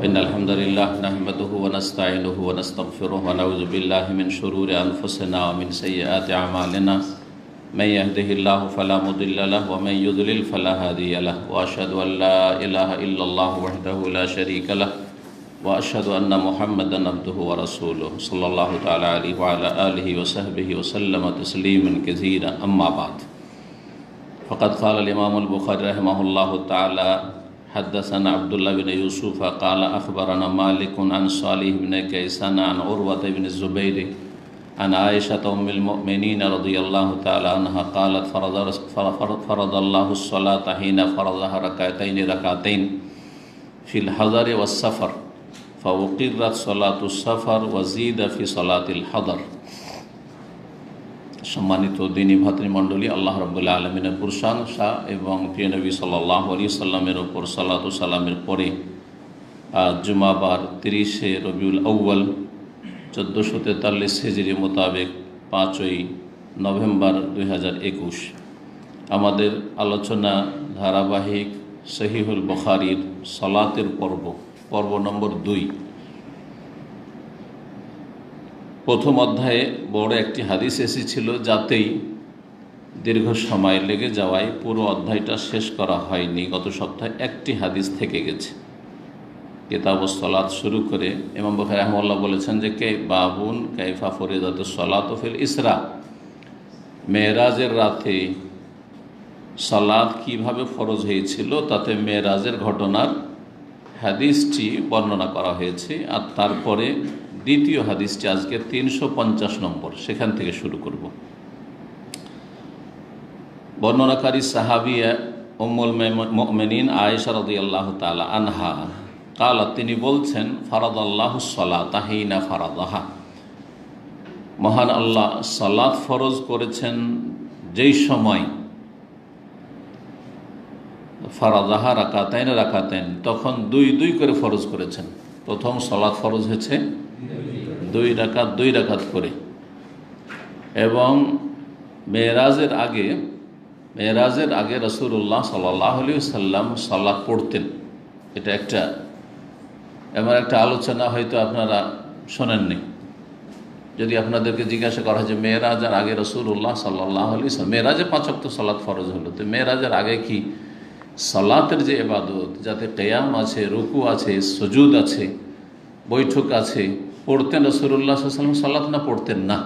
إن الحمد لله نحمده ونستعينه ونستغفره ونعوذ بالله من شرور أنفسنا ومن سيئات أعمالنا من يهده الله فلا مضل له ومن يضلل فلا هادي له وأشهد أن لا إله إلا الله وحده لا شريك له وأشهد أن محمدا عبده ورسوله صلى الله تعالى عليه وعلى آله وصحبه وسلم تسليما كثيرا أما بعد فقد قال الإمام البخاري رحمه الله تعالى حدثنا عبد الله بن يوسف قال أخبرنا مالك عن صالح بن كيسان عن عروة بن الزبير عن عائشة أم المؤمنين رضي الله تعالى عنها قالت فرض الله الصلاة حين فرضها ركعتين في الحضر والسفر فأقرت صلاة السفر وزيد في صلاة الحضر। সম্মানিত দ্বীনী ভাতৃমণ্ডলী, আল্লাহ রাব্বুল আলামিনের প্রশংসা এবং প্রিয় নবী সাল্লাল্লাহু আলাইহি সাল্লামের উপর সালাত ও সালামের পরে জুমাবার 30শে রবিউল আউয়াল 1443 হিজরি মোতাবেক 5ই নভেম্বর 2021 আমাদের আলোচনা ধারাবাহিক সহিহুল বুখারীর সালাতের পর্ব নম্বর 2। প্রথম অধ্যায়ে বড় একটি হাদিস এসেছিল, যাতেই দীর্ঘ সময় লেগে যাওয়ায় পুরো অধ্যায়টা শেষ করা হয়নি। গত সপ্তাহে একটি হাদিস থেকে গেছে। কিতাবুস সালাত শুরু করে ইমাম বুখারী রাহিমাহুল্লাহ বলেছেন যে বাবুন কাইফা ফরিদাতুস সালাতু ফিল ইসরা, মেরাজের রাতে সালাত কিভাবে ফরজ হয়েছিল তাতে মেরাজের ঘটনার হাদিসটি বর্ণনা করা হয়েছে। আর তারপরে দ্বিতীয় হাদিসটি আজকে 350 নম্বর, সেখান থেকে শুরু করব। বর্ণনাকারী সাহাবিয়া উম্মুল মুমিনিন আয়েশা রাদিয়াল্লাহু তাআলা আনহা কালাত, তিনি বলছেন ফারাদাল্লাহুস সালাতা হিনা ফারাদাহা, মহান আল্লাহ সালাত ফরজ করেছেন যেই সময় ফারাদাহা রাকাতাইন, তখন দুই করে ফরজ করেছেন। প্রথম সালাত ফরজ হয়েছে 2 রাকাত করে, এবং মেরাজের আগে রাসূলুল্লাহ সাল্লাল্লাহু আলাইহি ওয়াসাল্লাম সালাত পড়তেন। এটা এমন একটা আলোচনা হয়তো আপনারা শোনেননি। যদি আপনাদেরকে জিজ্ঞাসা করা হয় যে মেরাজের আগে রাসূলুল্লাহ সাল্লাল্লাহু আলাইহি ওয়াসাল্লাম, মেরাজে 5 ওয়াক্ত সালাত ফরজ হলো, তো মেরাজের আগে কি সালাতের যে ইবাদত, যাতে কিয়াম আছে, রুকু আছে, সুজুদ আছে, বৈঠক আছে, পড়তেন রাসূলুল্লাহ সাল্লাল্লাহু আলাইহি ওয়াসাল্লাম সালাত না পড়তেন না?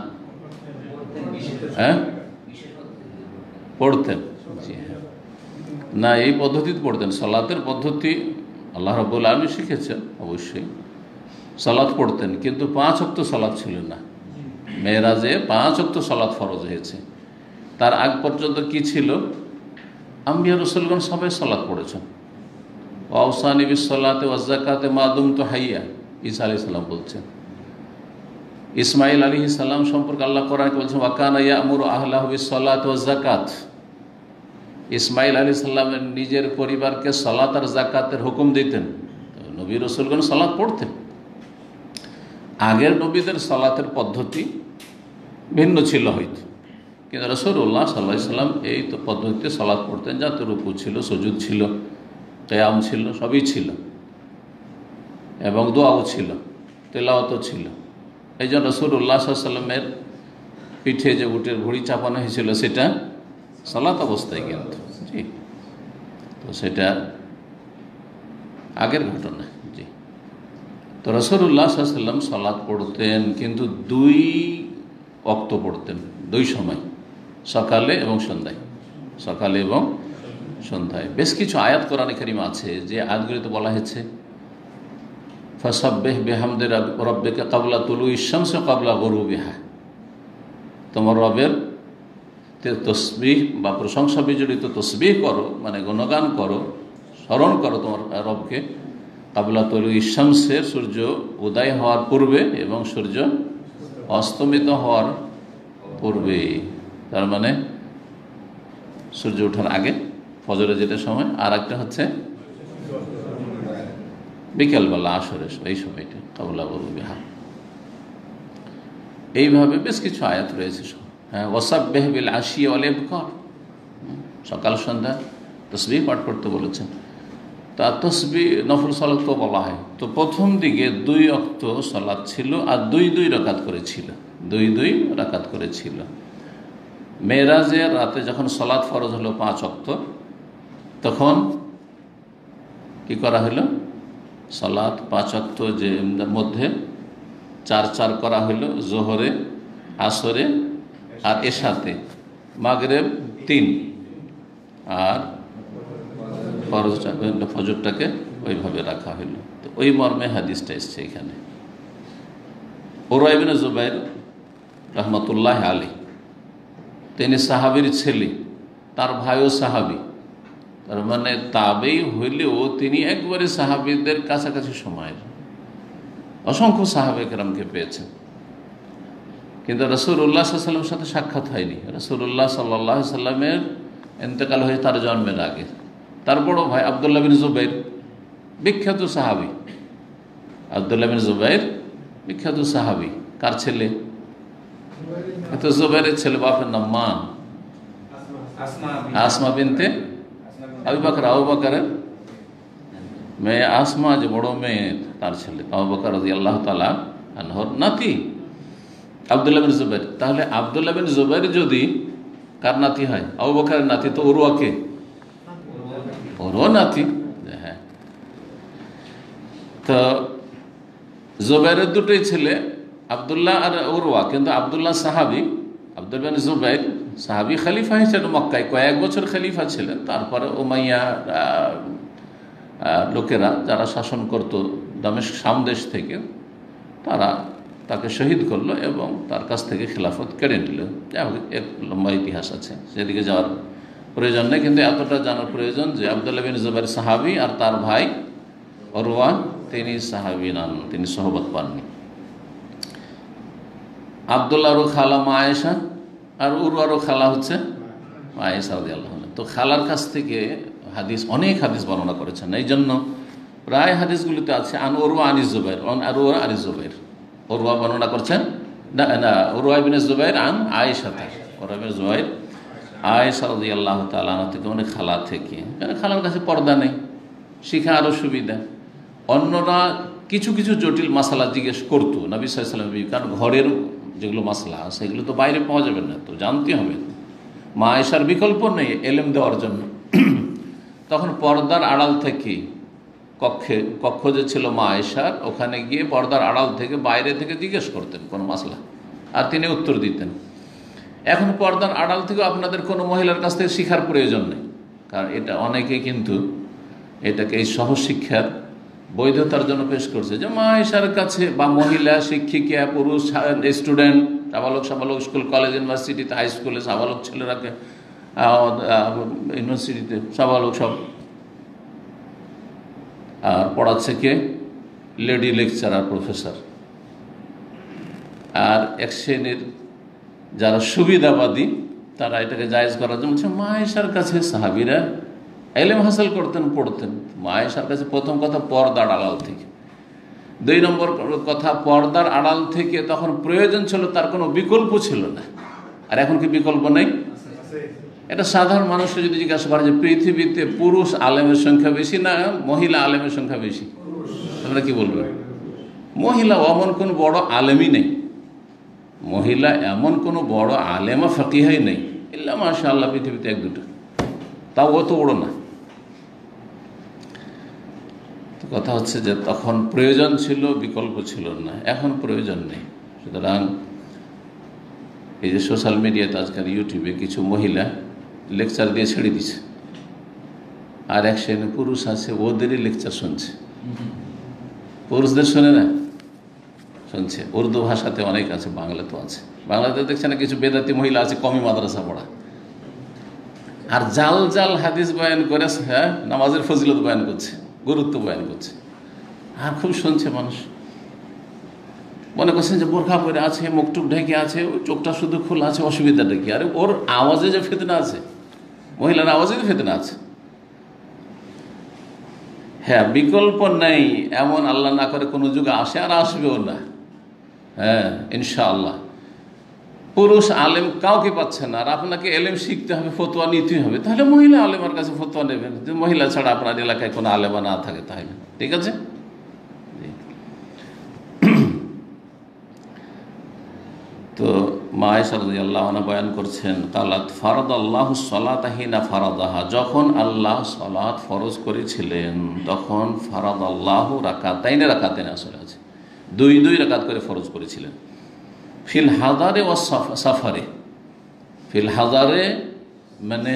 পড়তেন না, এই পদ্ধতিতে পড়তেন। সালাতের পদ্ধতি আল্লাহ রাব্বুল আলামিন শিখেছেন, অবশ্যই সালাত পড়তেন, কিন্তু 5 ওয়াক্ত সালাত ছিল না। মেরাজে 5 ওয়াক্ত সালাত ফরজ হয়েছে। তার আগ পর্যন্ত কি ছিল? আম্বিয়া রাসূলগণ সবাই সালাত পড়েছেন। ওয়াউসানি বিস সালাতি ওয়াজ যাকাতি মা দুমতু হাইয়া, ঈসা আলাইহিস সালাম বলছেন। ইসমাঈল আলাইহিস সালাম সম্পর্কে আল্লাহ কোরআনে বলছেন ওয়া কানা ইয়া'মুরু আহলাহু বিস সালাতি ওয়াজ যাকাত। ইসমাঈল আলাইহিস সালামের নিজের পরিবারকে সালাত আর যাকাতের হুকুম দিতেন। নবী রাসূলগণ সালাত পড়তেন। আগের নবীদের সালাতের পদ্ধতি ভিন্ন ছিল হয়তো, কিন্তু রাসূলুল্লাহ সাল্লাল্লাহু আলাইহি ওয়াসাল্লাম এই তো পদ্ধতিতে সালাত পড়তেন, যাতে রুকু ছিল, সুজুদ ছিল, কিয়াম ছিল, সবই ছিল, এবং দোয়াও ছিল, তেলাওয়াতও ছিল। এই জন্য রাসূলুল্লাহ সাল্লাল্লাহু আলাইহি ওয়াসাল্লামের পিঠে যে উটের ভুঁড়ি চাপানো হয়েছিল সেটা সালাত অবস্থায়, কিন্তু জি, তো সেটা আগের ঘটনা। জি, তো রাসূলুল্লাহ সাল্লাল্লাহু আলাইহি ওয়াসাল্লাম সালাত পড়তেন, কিন্তু 2 ওয়াক্ত পড়তেন, 2 সময়, সকালে এবং সন্ধ্যায়। বেশ কিছু আয়াত কোরআনে কারিমে আছে, যে আয়াতগুলিতে বলা হয়েছে ফাসাব্বিহ বিহামদি রাব্বিকা ক্বাবলা তুলুইশ শামসি ওয়া ক্বাবলা গুরুবিহা, তোমার রবের তসবিহ বা প্রশংসা বিজড়িত তসবিহ করো, মানে গুণগান করো, স্মরণ করো তোমার রবকে ক্বাবলা তুলুইশ শামসের, সূর্য উদয় হওয়ার পূর্বে এবং সূর্য অস্তমিত হওয়ার পূর্বে, তার মানে সূর্য ওঠার আগে, ফজরে যেটা সময়, আর একটা হচ্ছে বিকেলবেলা আসরের এই সময়টা, ক্বাবলা গুরুবিহা। এইভাবে বেশ কিছু আয়াত রয়েছে। হ্যাঁ, ওয়াসাব্বিহ বিল আশি ওয়াল ইবকার, সকাল সন্ধ্যা তসবিহ পাঠ করতে বলেছেন। তা তসবি নফল সালাত তো বলা হয়। তো প্রথম দিকে 2 ওয়াক্ত সালাত ছিল আর 2 রাকাত করেছিল, 2 রাকাত করেছিল। মেরাজের রাতে যখন সালাত ফরজ হলো 5 ওয়াক্ত, তখন কি করা হলো? সালাত 5 ওয়াক্ত যে মধ্যে 4 করা হলো, জোহরে, আসরে আর এশাতে, মাগরিব 3, আর ফজরটাকে ওইভাবে রাখা হইল। তো ওই মর্মে হাদিসটা এসছে এখানে। উরওয়া ইবনে জুবাইর রহমতুল্লাহ আলী, তিনি সাহাবীর ছেলে, তার ভাইও সাহাবী, তার মানে তাবেই হইলেও তিনি একবারে সাহাবীদের কাছাকাছি সময়ের, অসংখ্য সাহাবে কেরামকে পেয়েছেন। কিন্তু রাসূলুল্লাহ সাল্লাল্লাহু আলাইহি ওয়াসাল্লামের সাথে সাক্ষাৎ হয়নি। রাসূলুল্লাহ সাল্লাল্লাহু আলাইহি ওয়াসাল্লামের ইন্তেকাল হয়ে তার জন্মের আগে। তার বড় ভাই আব্দুল্লাহ বিন জুবাইর, বিখ্যাত সাহাবী। আব্দুল্লাহ বিন জুবাইর বিখ্যাত সাহাবী। কার ছেলে? এত জুবাইরের ছেলে, বাপের নাম মা আসমা বিনতে আবু বকর, আবু বকরের মেয়ে আসমা, যে বড় মেয়ে, তার ছেলে আবু বকর রাদিয়াল্লাহু তাআলা আনহুর নাতি আব্দুল্লাহ বিন জুবাইর। তাহলে আব্দুল্লাহ বিন জুবাইর যদি কার নাতি হয়? আবু বকরের নাতি। তো উরওয়াকে, ওরও নাতি। হ্যাঁ, তো জুবাইরের দুটোই ছেলে, আব্দুল্লাহ আর উরওয়া। কিন্তু আব্দুল্লাহ সাহাবী, আব্দুল বিন জুবাইর সাহাবী, খলিফা হিসেবে মক্কায় কয়েক বছর খলিফা ছিলেন। তারপরে উমাইয়া লোকেরা যারা শাসন করত দামেস্ক, শাম দেশ থেকে, তারা তাকে শহীদ করলো এবং তার কাছ থেকে খিলাফত কেড়ে নিল। এক লম্বা ইতিহাস আছে, সেদিকে যাওয়ার প্রয়োজন নেই। কিন্তু এতটা জানার প্রয়োজন যে আব্দুল্লাহ বিন জুবাইর সাহাবী আর তার ভাই উরওয়া তিনি সাহাবী নন, তিনি সহবত পাননি। আব্দুল্লাহরও খালা মা আয়েশা আর উরওয়ারও খালা হচ্ছে মা আয়েশা রাদিয়াল্লাহু আনহা। তো খালার কাছ থেকে হাদিস, অনেক হাদিস বর্ণনা করেছেন। এই জন্য প্রায় হাদিসগুলিতে আছে আন উরওয়া আনিজ জুবাইর, আর উরওয়া আনিজ জুবাইর। উরওয়া বর্ণনা করছেন না, উরওয়া ইবনে জুবাইর আন আয়েশা, উরওয়া ইবনে জুবাইর আয়েশা রাদিয়াল্লাহু তাআলা আনহা থেকে, মানে খালা থেকে। কারণ খালার কাছে পর্দা নেই, শিখা আরও সুবিধা। অন্যরা কিছু কিছু জটিল মাসালা জিজ্ঞেস করতো নবী সাল্লাল্লাহু আলাইহি ওয়াসাল্লাম, কারণ ঘরের যেগুলো মাসলা সেগুলো তো বাইরে পাওয়া যাবে না, তো জানতে হবে। মা আয়েশার বিকল্প নেই এলেম দেওয়ার জন্য। তখন পর্দার আড়াল থেকে কক্ষ যে ছিল মা আয়েশার, ওখানে গিয়ে পর্দার আড়াল থেকে, বাইরে থেকে জিজ্ঞেস করতেন কোনো মাসলা, আর তিনি উত্তর দিতেন। এখন পর্দার আড়াল থেকে আপনাদের কোনো মহিলার কাছ থেকে শিখার প্রয়োজন নেই, কারণ এটা অনেকেই কিন্তু এটাকে এই সহশিক্ষার বৈধতার জন্য পেশ করছে, যে মা আয়েশার কাছে, বা মহিলা শিক্ষিকা, পুরুষ স্টুডেন্ট, সাবালক স্কুল, কলেজ, ইউনিভার্সিটিতে, হাই স্কুলে সাবালক ছেলেরাকে, ইউনিভার্সিটিতে সাবালক সব। আর পড়াচ্ছে কে? Lady lecturer, professor. আর এক শ্রেণীর যারা সুবিধাবাদী, তারা এটাকে জায়েজ করার জন্য বলছে মা আয়েশার কাছে সাহাবীরা ইলম হাসিল করতেন, পড়তেন। মা আয়েশার কাছে প্রথম কথা পর্দার আড়াল থেকে। 2 নম্বর কথা, পর্দার আড়াল থেকে তখন প্রয়োজন ছিল, তার কোনো বিকল্প ছিল না। আর এখন কি বিকল্প নেই? এটা সাধারণ মানুষকে যদি জিজ্ঞাসা করে যে পৃথিবীতে পুরুষ আলেমের সংখ্যা বেশি না মহিলা আলেমের সংখ্যা বেশি, তোমরা কি বলবে? মহিলা এমন কোনো বড় আলেমই নেই, মহিলা এমন কোনো বড় আলেমা ফকিহাই নেই, ইল্লা মাশাআল্লাহ পৃথিবীতে 1-2টা, তাও অত বড় না। তো কথা হচ্ছে যে তখন প্রয়োজন ছিল, বিকল্প ছিল না, এখন প্রয়োজন নেই। সুতরাং এই যে সোশ্যাল মিডিয়াতে আজকাল ইউটিউবে কিছু মহিলা লেকচার দিয়ে ছেড়ে দিচ্ছে, আর এক শ্রেণী পুরুষ আছে ওদেরই লেকচার শুনছে। পুরুষদের শোনে না, শুনছে। উর্দু ভাষাতে অনেক আছে, বাংলাতেও আছে। বাংলাতে দেখছে না কিছু বেদাতি মহিলা আছে, কমি মাদ্রাসা পড়া, আর জাল জাল হাদিস বয়ান করে, হ্যাঁ, নামাজের ফজিলত বয়ান করছে, গুরুত্ব বয়ান করছে, আর খুব শুনছে মানুষ। মনে করছেন যে বোরখা পরে আছে, মুখটুক ঢেকে আছে, ওই চোখটা শুধু খোলা আছে, অসুবিধাটা কি? আরে ওর আওয়াজে যে ফিতনা আছে, মহিলার আওয়াজে যে ফিতনা আছে। হ্যাঁ, বিকল্প নেই, এমন আল্লাহ না করে কোনো যুগে আসে, আর আসবেও না। হ্যাঁ, ইনশাআল্লাহ। পুরুষ আলেম কাউকে পাচ্ছে না, আর আপনাকে এলেম শিখতে হবে, ফতোয়া নিতে হবে, তাহলে মহিলা আলেমার কাছে ফতোয়া নেবেন। যে মহিলা ছাড়া আপনার এলাকায় কোনো আলেমা না থাকে তাহলে ঠিক আছে। তো মা আয়েশা রাদিয়াল্লাহু আনহা বয়ান করছেন, কালাত ফারাদাল্লাহু সলাতা হিনা ফারাদাহা, যখন আল্লাহ সালাত ফরজ করেছিলেন তখন ফারাদাল্লাহু রাকাতাইনে আসলে আছে দুই দুই রাকাত করে ফরজ করেছিলেন। ফিল হাদারে ও সাফারে, ফিল হাদারে মানে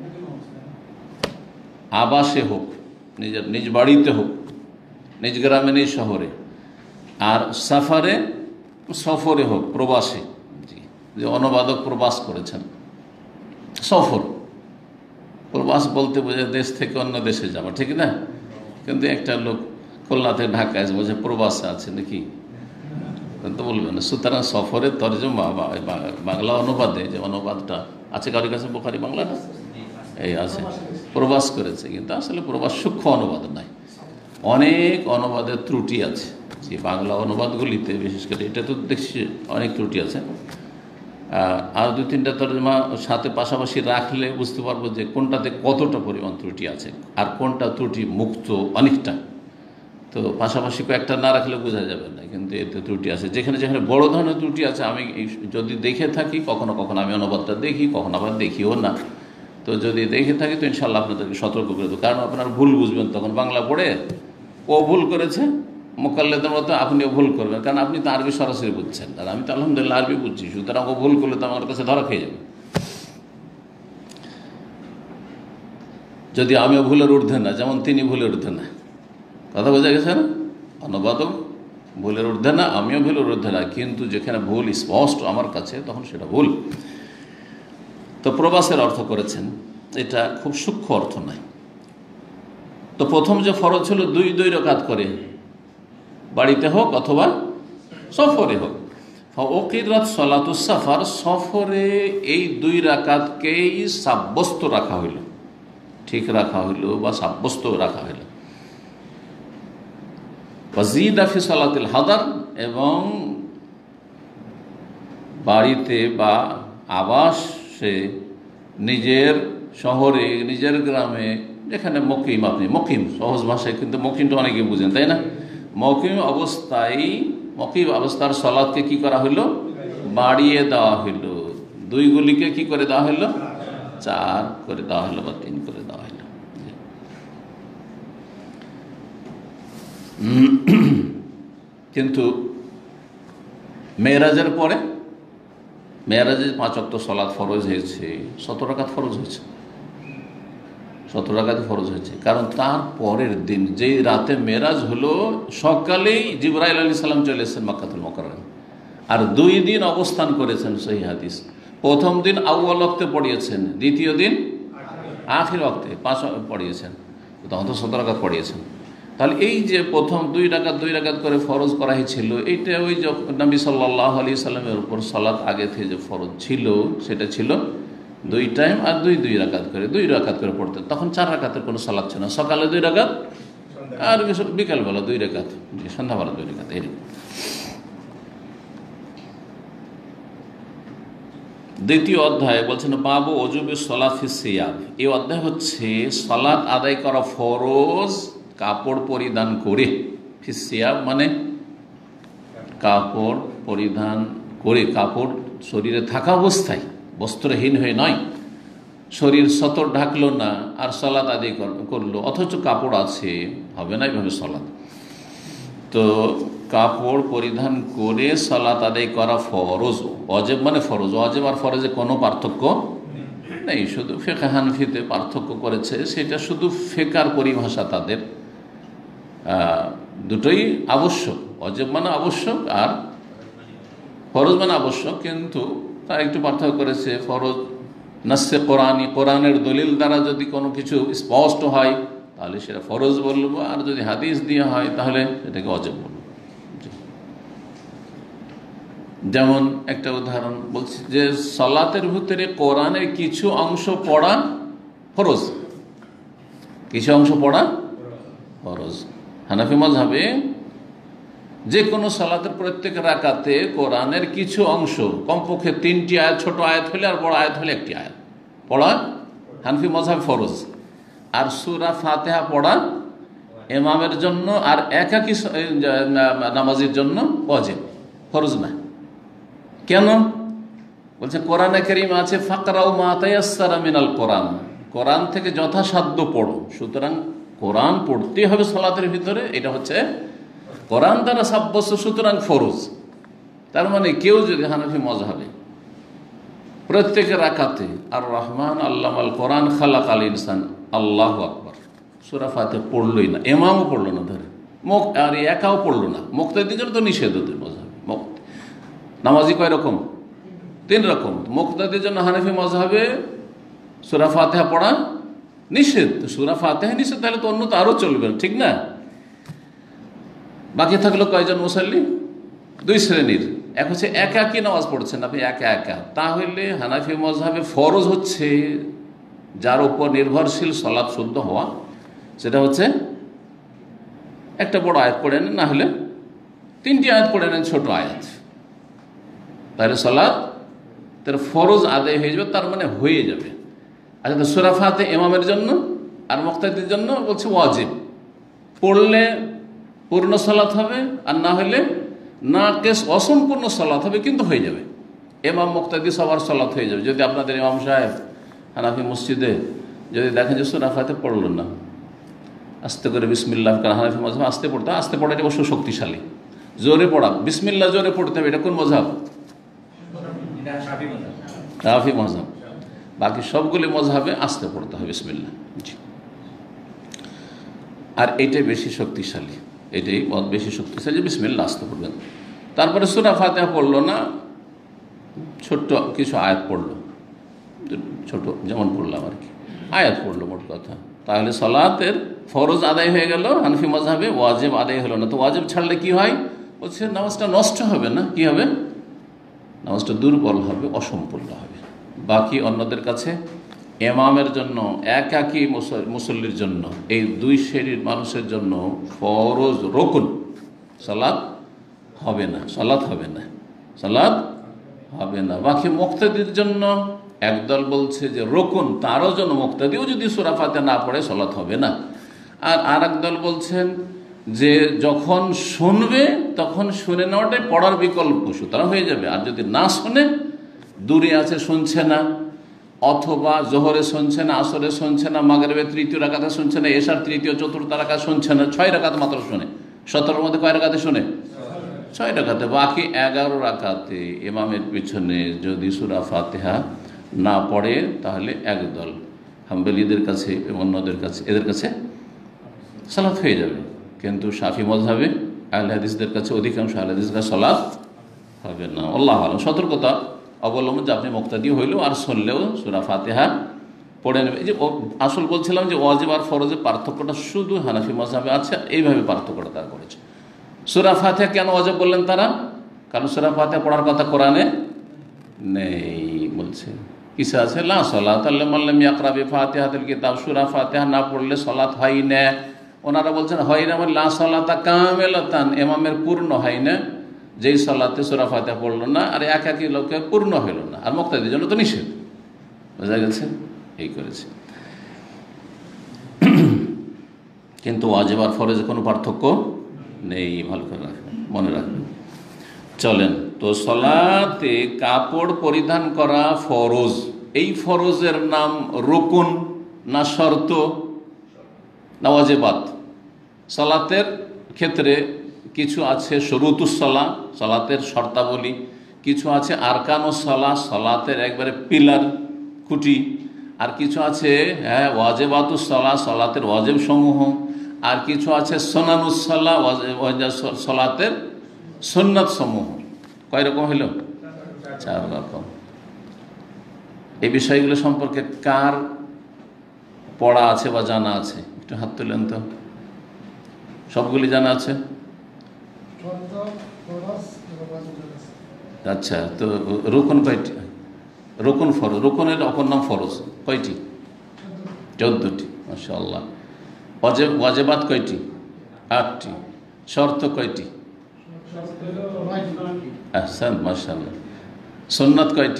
আবাসে হোক, নিজের নিজ বাড়িতে হোক, নিজ গ্রামে নিজ শহরে, আর সাফারে সফরে হোক, প্রবাসে। যে অনুবাদক প্রবাস করেছেন, সফর প্রবাস বলতে বোঝে দেশ থেকে অন্য দেশে যাওয়া, ঠিক না? কিন্তু একটা লোক খুলনা থেকে ঢাকায় বোঝে প্রবাসে আছে নাকি, তো বলবেন না। সুতরাং সফরের তরজমা বাংলা অনুবাদে, যে অনুবাদটা আছে কারোর কাছে বুখারী বাংলাটা এই আছে, প্রবাস করেছে, কিন্তু আসলে প্রবাস সূক্ষ্ম অনুবাদ নয়, অনেক অনুবাদের ত্রুটি আছে। যে বাংলা অনুবাদগুলিতে বিশেষ করে এটা তো দেখছি অনেক ত্রুটি আছে। আর দুই তিনটা তরজমা সাথে পাশাপাশি রাখলে বুঝতে পারবো যে কোনটাতে কতটা পরিমাণ ত্রুটি আছে আর কোনটা ত্রুটি মুক্ত অনেকটা। তো পাশাপাশি কয়েকটা না রাখলে বোঝা যাবে না, কিন্তু এতে ত্রুটি আছে। যেখানে যেখানে বড় ধরনের ত্রুটি আছে আমি যদি দেখে থাকি, কখনো কখনো আমি অনুবাদটা দেখি, কখনো আবার দেখিও না। তো যদি দেখে থাকি তো ইনশাল্লাহ আপনাদেরকে সতর্ক করে দেবো, কারণ আপনার ভুল বুঝবেন তখন বাংলা পড়ে। ও ভুল করেছে মোকাল্লেদের মতো, আপনিও ভুল করবেন, কারণ আপনি তো আরবি সরাসরি বুঝছেন, আর আমি তো আলহামদুলিল্লাহ আরবি বুঝছি। সুতরাং ও ভুল করলে তো আমার কাছে ধরা খেয়ে যাবে, যদি আমিও ভুলের ঊর্ধ্বে না, যেমন তিনি ভুলের ঊর্ধ্বে না। কথা বোঝা গেছে না? অনুবাদক ভুলের ঊর্ধ্বে না, আমিও ভুলের ঊর্ধ্বে না, কিন্তু যেখানে ভুল স্পষ্ট আমার কাছে তখন সেটা ভুল। তো প্রবাসের অর্থ করেছেন, এটা খুব সূক্ষ্ম অর্থ নয়। তো প্রথম যে ফরজ ছিল দুই দুই রাকাত করে, বাড়িতে হোক অথবা সফরে হোক। ওকিরাত সলাতুস সাফার, সফরে এই দুই রাকাতকেই সাব্যস্ত রাখা হইল, ঠিক রাখা হইল বা সাব্যস্ত রাখা হইল। ওয়াজিদা ফি সালাতিল হাদার, এবং বাড়িতে বা আবাসে, নিজের শহরে, নিজের গ্রামে, যেখানে মকিম, আপনি মকিম সহজ ভাষায়, কিন্তু মকিমটা অনেকে বুঝেন তাই না? মকিম অবস্থার সালাতকে কি করা হইল? বাড়িয়ে দেওয়া হইল। দুইগুলিকে কি করে দেওয়া হইল? 4 করে দেওয়া হইল বা 3 করে দেওয়া হইল। কিন্তু মেরাজের পরে, মেরাজে 5 ওয়াক্ত সালাত ফরজ হয়েছে, 17 রাকাত ফরজ হয়েছে, 17 রাকাত ফরজ হয়েছে। কারণ তার পরের দিন, যেই রাতে মেরাজ হলো, সকালেই জিবরাইল আলাইহিস সালাম চলে এসেছেন মক্কাতুল মুকাররমে, আর 2 দিন অবস্থান করেছেন। সহিহ হাদিস, প্রথম দিন আউয়াল ওয়াক্তে পড়িয়েছেন, দ্বিতীয় দিন আখির ওয়াক্তে 5 পড়িয়েছেন, তখন তো 17 রাকাত পড়িয়েছেন। তাহলে এই যে প্রথম 2 রাকাত করে ফরজ করা হয়েছিল, এইটা ওই যে নবী সাল্লাল্লাহু আলাইহি সাল্লামের উপর সালাত আগে থেকে যে ফরজ ছিল, সেটা ছিল 2 টাইম, আর 2 রাকাত করে পড়তেন। তখন 4 রাকাতের কোনো সালাত ছিল না, সকালে 2 রাকাত আর বিকালবেলা 2 রাকাত, সন্ধ্যাবেলা 2 রাকাত। এই দ্বিতীয় অধ্যায় বলছেন বাবু ওজুবে সলাত ফি সিয়াব। এই অধ্যায় হচ্ছে সালাত আদায় করা ফরজ কাপড় পরিধান করে। ফি সিয়াব মানে কাপড় পরিধান করে, কাপড় শরীরে থাকা অবস্থায়, বস্ত্রহীন হয়ে নয়, শরীর সতর ঢাকলো না আর সালাত আদায় করলো, অথচ কাপড় আছে, হবে না এইভাবে সালাত। তো কাপড় পরিধান করে সালাত আদায় করা ফরজ। ওয়াজিব মানে ফরজ, ওয়াজিব আর ফরজে কোনো পার্থক্য নেই, শুধু ফিকহ হানাফিতে পার্থক্য করেছে, সেটা শুধু ফিকহার পরিভাষা তাদের। দুটোই আবশ্যক, ওয়াজিব মানে আবশ্যক আর ফরজ মানে আবশ্যক, কিন্তু তারা একটু পার্থক্য করেছে। ফরজ নাসে কোরআনি, কোরআনের দলিল দ্বারা যদি কোনো কিছু স্পষ্ট হয় তাহলে সেটা ফরজ বলবো, আর যদি হাদিস দিয়ে হয় তাহলে এটাকে ওয়াজিব বলবো। যেমন একটা উদাহরণ বলছি, যে সালাতের ভিতরে কোরআনের কিছু অংশ পড়া ফরজ, কিছু অংশ পড়া ফরজ। হানাফি মাযহাবে যে কোনো সালাতের প্রত্যেক রাকাতে কোরআনের কিছু অংশ, কমপক্ষে 3টি আয়াত, ছোট আয়াত হলে আর বড় আয়াত হলে 1টি আয়াত পড়া হানফি মাযহাব ফরজ, আর সূরা ফাতিহা পড়া ইমামের জন্য আর একাকী নামাজের জন্য ওয়াজিব, ফরজ না। কেন? বলছে কোরআনে কারীম আছে ফাকরাউ মা তায়াসসারা মিনাল কোরআন, কোরআন থেকে যথাসাধ্য পড়ো। সুতরাং কোরআন পড়তে হবে সালাতের ভিতরে, এটা হচ্ছে কোরআন দ্বারা সাব্যস্ত, সুতরাং ফরজ। তার মানে কেউ যদি হানাফি মাযহাবে প্রত্যেকের রাকাতে আর রহমান আল্লামাল কোরআন খালাকাল ইনসান আল্লাহু আকবার সূরা ফাতিহা পড়লই না, ইমামও পড়লো না, ধরে আর একাও পড়লো না, মুক্তাদির জন্য তো নিষেধ ওদের মাযহাবে। নামাজি কয় রকম? 3 রকম। মুক্তাদির জন্য হানাফি মাযহাবে সূরা ফাতিহা পড়া নিষেধ। সূরা ফাতিহা নিষেধ, তাহলে তো অন্য তো আরও চলবে না, ঠিক না? বাকি থাকলো কয়জন মুসাল্লি? 2 শ্রেণীর। এক হচ্ছে একাকী নামাজ পড়ছেন আপনি, একা একা, তাহলে হানাফি মাযহাবে ফরজ হচ্ছে যার উপর নির্ভরশীল সালাত শুদ্ধ হওয়া, সেটা হচ্ছে একটা বড় আয়াত পড়ে নেন, না হলে 3টি আয়াত পড়ে নেন, ছোট আয়াত, তাহলে সালাত তার ফরজ আদায় হয়ে যাবে, তার মানে হয়ে যাবে। আচ্ছা, সূরা ফাতিহা ইমামের জন্য আর মুক্তাদির জন্য বলছে ওয়াজিব, পড়লে পূর্ণ সালাত হবে, আর না হলে নাকিস অসম্পূর্ণ সালাত হবে, কিন্তু হয়ে যাবে। ইমাম মুক্তাদি সবার সালাত হয়ে যাবে। যদি আপনাদের ইমাম সাহেব হানাফি মসজিদে যদি দেখেন যে সূরা ফাতিহা পড়লেন না, আস্তে করে বিসমিল্লাহ, কারণ হানাফি মাযহাব আস্তে পড়তে, আস্তে পড়াটা অবশ্য শক্তিশালী, জোরে পড়া, বিসমিল্লাহ জোরে পড়তে হবে, এটা কোন মাযহাব? শাফি মাযহাব। বাকি সবগুলি মাযহাবে আস্তে পড়তে হবে বিসমিল্লাহ। আর এইটাই বেশি শক্তিশালী, এটাই বেশি শক্তিশালী যে বিসমিল্লাহ আস্তে পড়বেন। তারপরে সূরা ফাতিহা পড়লো না, ছোট্ট কিছু আয়াত পড়লো, ছোট যেমন পড়লাম আর কি, আয়াত পড়লো মোট কথা, তাহলে সালাতের ফরজ আদায় হয়ে গেল হানফি মাযহাবে, ওয়াজিব আদায় হলো না। তো ওয়াজিব ছাড়লে কি হয়? বলছে নামাজটা নষ্ট হবে না, কি হবে? নামাজটা দুর্বল হবে, অসম্পূর্ণ হবে। বাকি অন্যদের কাছে ইমামের জন্য, একাকী মুসল্লির জন্য, এই 2 শ্রেণীর মানুষের জন্য ফরজ রুকুন, সালাত হবে না, সালাত হবে না, সালাত হবে না। বাকি মুক্তাদির জন্য একদল বলছে যে রুকুন, তারও জন্য মুক্তাদিও যদি সূরা ফাতিহা না পড়ে সালাত হবে না। আর একদল বলছেন যে যখন শুনবে তখন শুনে নেওয়াটাই পড়ার বিকল্প, সুতরাং হয়ে যাবে। আর যদি না শুনে, দূরে আছে, শুনছে না, অথবা জোহরে শুনছে না, আসরে শুনছে না, মাগরিবের 3য় রাকাতে শুনছে না, এশার 3য় 4র্থ রাকাত শুনছে না, 6 রাকাত মাত্র শুনে, 17-র মধ্যে কয় রাকাতে শুনে? 6 রাকাতে। বাকি 11 রাকাতে ইমামের পিছনে যদি সূরা ফাতিহা না পড়ে, তাহলে একদল হাম্বলীদের কাছে এবং অন্যদের কাছে, এদের কাছে সালাত হয়ে যাবে। কিন্তু শাফি মাযহাবে আহলে হাদিসদের কাছে, অধিকাংশ আহলে হাদিসের কাছে সালাত হবে না। আল্লাহু আলাম। সতর্কতা অবলম্বন যে আপনি মুক্তাদি হইলেও আর শুনলেও সূরা ফাতিহা পড়ে নেবে। এই যে আসল বলছিলাম যে ওয়াজিব আর ফরজের পার্থক্যটা শুধু হানাফি মাযহাবে আছে, এইভাবে পার্থক্যটা তারা করেছে। সূরা ফাতিহা কেন ওয়াজিব বললেন তারা? কারণ সূরা ফাতিহা পড়ার কথা কোরআনে নেই, বলছে কিসে আছে? লা সালাতা লিমান লাম ইয়াকরা বিফাতিহাতিল কিতাব, সূরা ফাতিহা না পড়লে সালাত হয় না। ওনারা বলছেন হয় না, মানে লা সালাতা কামিলাতান, ইমামের পূর্ণ হয় না, যেই সালাতে সূরা ফাতিহা পড়লো না আর একাকী লোকে পূর্ণ হলো না, আর মুক্তাদির জন্য তো নিষেধ। বোঝা গেছে? এই করেছে। কিন্তু ওয়াজিব আর ফরজে কোনো পার্থক্য নেই, ভালো করে রাখবেন, মনে রাখবেন। চলেন, তো সালাতে কাপড় পরিধান করা ফরজ, এই ফরজের নাম রুকুন না শর্ত না ওয়াজিবাত? সালাতের ক্ষেত্রে কিছু আছে শুরুতুস সালাহ, সালাতের শর্তাবলী, কিছু আছে আরকানুস সালাহ, সালাতের একবারে পিলার, খুঁটি, আর কিছু আছে ওয়াজিবাতুস সালাহ, সালাতের ওয়াজিব সমূহ, আর কিছু আছে সুনানুস সালাহ, সালাতের সুন্নাত সমূহ। কয় রকম হইল? 4 রকম। এই বিষয়গুলো সম্পর্কে কার পড়া আছে বা জানা আছে? একটু হাত তুলেন তো। সবগুলি জানা আছে? আচ্ছা, তো রুকুন কয়টি? রুকুন ফরজ, রুকুনের অপর নাম ফরজ কয়টি? 14টি। মাশাআল্লাহ। ওয়াজিবাত কয়টি? 8টি। শর্ত কয়টি? আহসান, মাশাআল্লাহ। সুন্নাত কয়টি?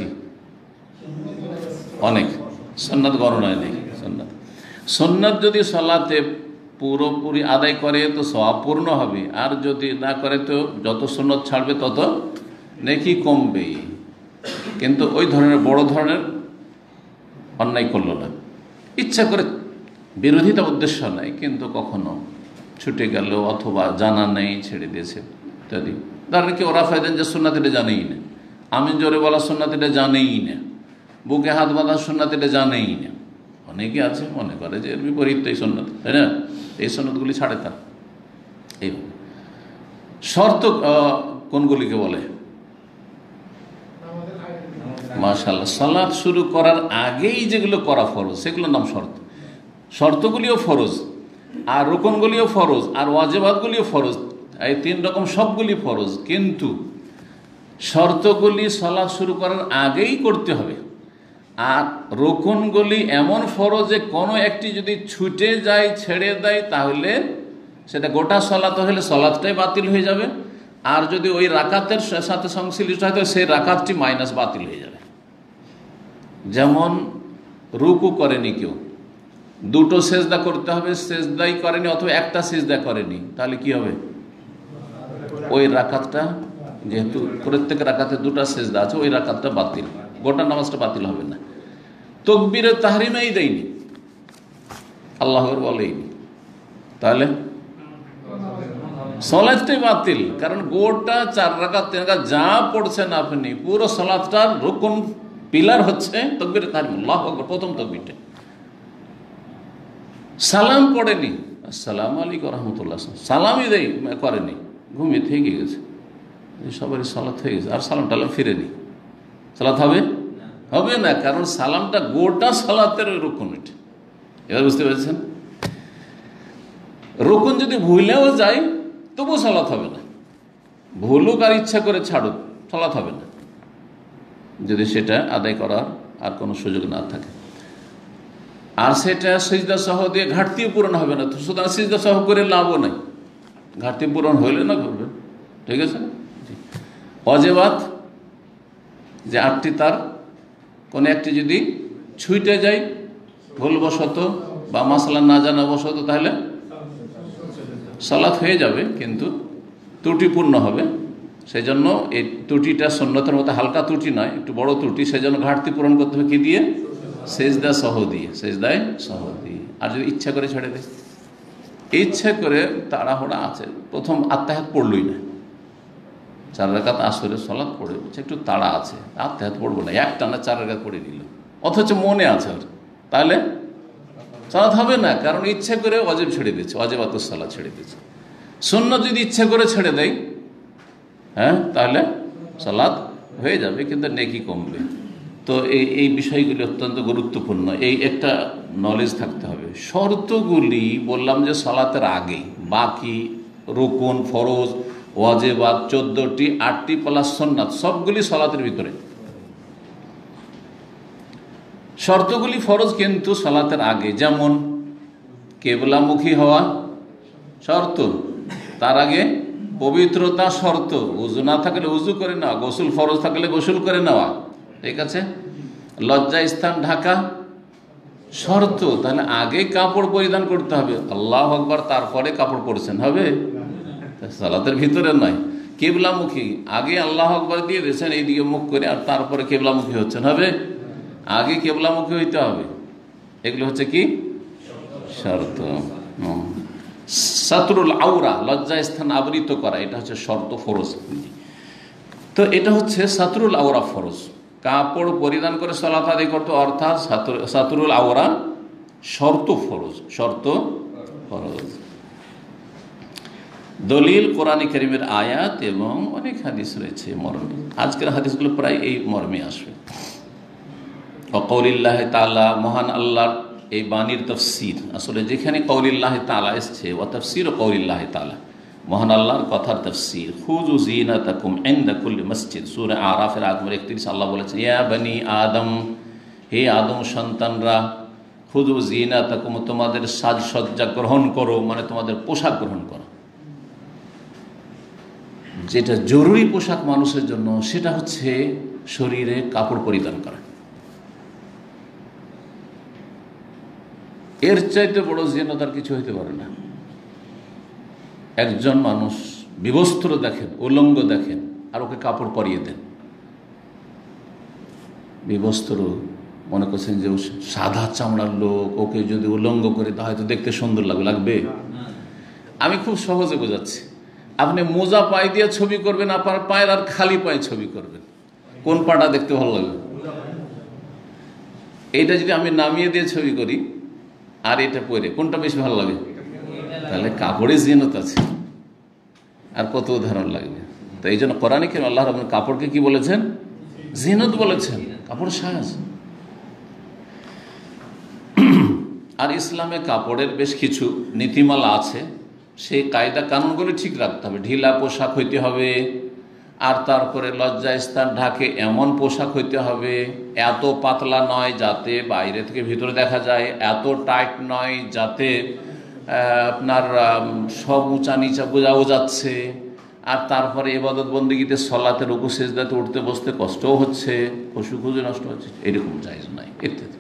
অনেক। সুন্নাত গণনায় নেই। সুন্নাত যদি সালাতে পুরোপুরি আদায় করে তো সওয়াব পূর্ণ হবে, আর যদি না করে তো যত সুন্নত ছাড়বে তত নেকি কমবে। কিন্তু ওই ধরনের বড় ধরনের অন্যায় করল না, ইচ্ছা করে, বিরোধিতা উদ্দেশ্য নাই, কিন্তু কখনো ছুটে গেল অথবা জানা নেই ছেড়ে দিয়েছে ইত্যাদি। ধরেন কি ওরা ফায়দেন যে সুন্নাত এটা জানেই না, আমি জোরে বলা সুন্নাত এটা জানেই না, বুকে হাত বাঁধা সুন্নাত এটা জানেই না। অনেকে আছে মনে করে যে এর বিপরীত এই সুন্নাত, তাই না? এই সুন্নাতগুলি ছাড়ে তার। এই শর্ত কোনগুলিকে বলে? মাশাআল্লাহ, সালাত শুরু করার আগেই যেগুলো করা ফরজ সেগুলোর নাম শর্ত। শর্তগুলিও ফরজ, আর রুকনগুলিও ফরজ, আর ওয়াজিবাতগুলিও ফরজ। এই তিন রকম সবগুলি ফরজ, কিন্তু শর্তগুলি সালাত শুরু করার আগেই করতে হবে। আর রুকনগুলি এমন ফরজ যে কোনো একটি যদি ছুটে যায়, ছেড়ে দেয়, তাহলে সেটা গোটা সালাত হলে সালাতটাই বাতিল হয়ে যাবে। আর যদি ওই রাকাতের সাথে সংশ্লিষ্ট হয় তো সেই রাকাতটি মাইনাস বাতিল হয়ে যাবে। যেমন রুকু করেনি কেউ, দুটো সেজদা করতে হবে, সেজদাই করেনি অথবা একটা সেজদা করেনি, তাহলে কি হবে? ওই রাকাতটা, যেহেতু প্রত্যেক রাকাতে দুটো সেজদা আছে, ওই রাকাতটা বাতিল, গোটা নামাজটা বাতিল হবে না। তাকবীরে তাহরিমেই দেয়নি, আল্লাহু আকবার বলেইনি, তাহলে সালাতটাই বাতিল। কারণ গোটা 4 রাকাত 3 রাকাত যা পড়ছেন আপনি, পুরো সালাতটার রুকন পিলার হচ্ছে তাকবীরে তাহরিম, আল্লাহু আকবার, প্রথম তাকবীরটা। সালাম পড়েনি, আসসালামু আলাইকুম রহমতুল্লাহ, সালামই দেই করেনি, ঘুমিয়ে থেকে গেছে, সবারই সালাত হয়ে গেছে, আর সালাম টালাম ফিরেনি, সালাত হবে? হবে না, কারণ সালামটা গোটা সালাতের ওই রুকন। এটা এবার বুঝতে পেরেছেন? রুকন যদি ভুলেও যায় তবু সালাত হবে না, ভুলুক আর ইচ্ছা করে ছাড়ুক, সালাত হবে না, যদি সেটা আদায় করার আর কোনো সুযোগ না থাকে। আর সেটা সিজদা সহ দিয়ে ঘাটতিও পূরণ হবে না, তো সুতরাং সিজদা সহ করে লাভও নাই, ঘাটতি পূরণ হইলে না করবে, ঠিক আছে? ওয়াজিবাত যে 8টি, তার কোনো একটি যদি ছুটে যায় ভুলবশত বা মাসলা না জানা বশত, তাহলে সালাত হয়ে যাবে, কিন্তু ত্রুটিপূর্ণ হবে। সেই জন্য এই ত্রুটিটা সুন্নতের মতো হালকা ত্রুটি নয়, একটু বড় ত্রুটি, সেই জন্য ঘাটতি পূরণ করতে হবে কি দিয়ে? সেজদা সহ দিয়ে, সেজদায় সহ দিয়ে। আর যদি ইচ্ছা করে ছেড়ে দেয়, ইচ্ছা করে তাড়াহুড়া আছে, প্রথম আত্মাহাত পড়লই না, 4 রাকাত আসরের সালাত পড়ে একটু তাড়া আছে, আত্মাহাত পড়বো না, একটানা 4 রাকাত পড়ে দিল, অথচ মনে আছে ওর, তাহলে সালাত হবে না, কারণ ইচ্ছা করে ওয়াজিব ছেড়ে দিচ্ছে, ওয়াজিবাতুস সালাত ছেড়ে দিচ্ছে। সুন্নাত যদি ইচ্ছা করে ছেড়ে দেয়, হ্যাঁ, তাহলে সালাত হয়ে যাবে, কিন্তু নেকি কমবে। তো এই বিষয়গুলি অত্যন্ত গুরুত্বপূর্ণ, এই একটা নলেজ থাকতে হবে। শর্তগুলি বললাম যে সালাতের আগে, বাকি রুকুন, ফরজ, ওয়াজিবাত 14টি, 8টি প্লাস সুন্নাত সবগুলি সালাতের ভিতরে। শর্তগুলি ফরজ কিন্তু সালাতের আগে, যেমন কেবলামুখী হওয়া শর্ত, তার আগে পবিত্রতা শর্ত, উজু না থাকলে উজু করে নেওয়া, গোসল ফরজ থাকলে গোসল করে নেওয়া, ঠিক আছে? লজ্জা স্থান ঢাকা শর্ত, তাহলে আগে কাপড় পরিধান করতে হবে, আল্লাহু আকবার, তারপরে কাপড় পরছেন, হবে? সালাতের ভিতরে নয়। কেবলামুখী, আগে আল্লাহু আকবার দিয়ে দিয়েছেন এইদিকে মুখ করে, আর তারপরে কেবলামুখী হচ্ছেন, হবে? আগে কেবলামুখী হইতে হবে। এগুলো হচ্ছে কি শর্ত। সাতরুল আউরা, লজ্জা স্থান আবৃত করা, এটা হচ্ছে শর্ত, ফরজ। তো এটা হচ্ছে সাতরুল আউরা ফরজ, কাপড় পরিধান করে সালাত আদায় করতে, অর্থাৎ সাতরুল আউরা শর্ত ফরজ, শর্ত ফরজ। দলিল কোরআন কারীমের আয়াত এবং অনেক হাদিস রয়েছে মর্মে, আজকের হাদিসগুলো প্রায় এই মর্মে আসবে। কওলিল্লাহি তাআলা, মহান আল্লাহর এই বাণীর তাফসীর, আসলে যেখানে কওলিল্লাহি তাআলা এসছে, ওয়া তাফসীরু কওলিল্লাহি তাআলা, মহান আল্লাহর কথার তাফসীর। খুযু যিনাতাকুম ইনদা কুল্লি মসজিদ, সূরা আরাফের আয়াত নম্বর 31 আল্লাহ বলেছেন, ইয়া বনি আদম, হে আদম সন্তানরা, খুযু যিনাতাকুম, তোমাদের সাজসজ্জা গ্রহণ করো, মানে তোমাদের পোশাক গ্রহণ করো। যেটা জরুরি পোশাক মানুষের জন্য সেটা হচ্ছে শরীরে কাপড় পরিধান করা। এর চাইতে বড় জিনাতার কিছু হইতে পারে না। একজন মানুষ বিবস্ত্র দেখেন, উলঙ্গ দেখেন, আর ওকে কাপড় পরিয়ে দেন। বিবস্ত্র মনে করছেন যে সাদা চামড়ার লোক, ওকে যদি উলঙ্গ করে তা হয়তো দেখতে সুন্দর লাগবে। আমি খুব সহজে বোঝাচ্ছি। আপনি মোজা পায়ে দিয়ে ছবি করবেন, আপনার পায়ের আর খালি পায়ে ছবি করবেন, কোন পাটা দেখতে ভালো লাগবে? এইটা যদি আমি নামিয়ে দিয়ে ছবি করি আর এটা পরে, কোনটা বেশি ভালো লাগে? তাহলে কাপড়ে জিনত আছে, আর কত উদাহরণ লাগবে। তো এই জন্য কোরআনে কেন আল্লাহ রাব্বুল কাপড়কে কি বলেছেন? জিনত বলেছেন, কাপড় সাজ। আর ইসলামে কাপড়ের বেশ কিছু নীতিমালা আছে, সেই কায়দা কানুনগুলি ঠিক রাখতে হবে। ঢিলা পোশাক হইতে হবে, আর তারপরে লজ্জাস্থান ঢাকে এমন পোশাক হইতে হবে, এত পাতলা নয় যাতে বাইরে থেকে ভিতরে দেখা যায়, এত টাইট নয় যাতে আপনার সব উঁচা নিচা বোঝাও যাচ্ছে, আর তারপরে ইবাদত বন্দেগীতে সলাতে রুকু সিজদাতে উঠতে বসতে কষ্টও হচ্ছে, খুশু নষ্ট হচ্ছে, এরকম জায়েজ নাই ইত্যাদি।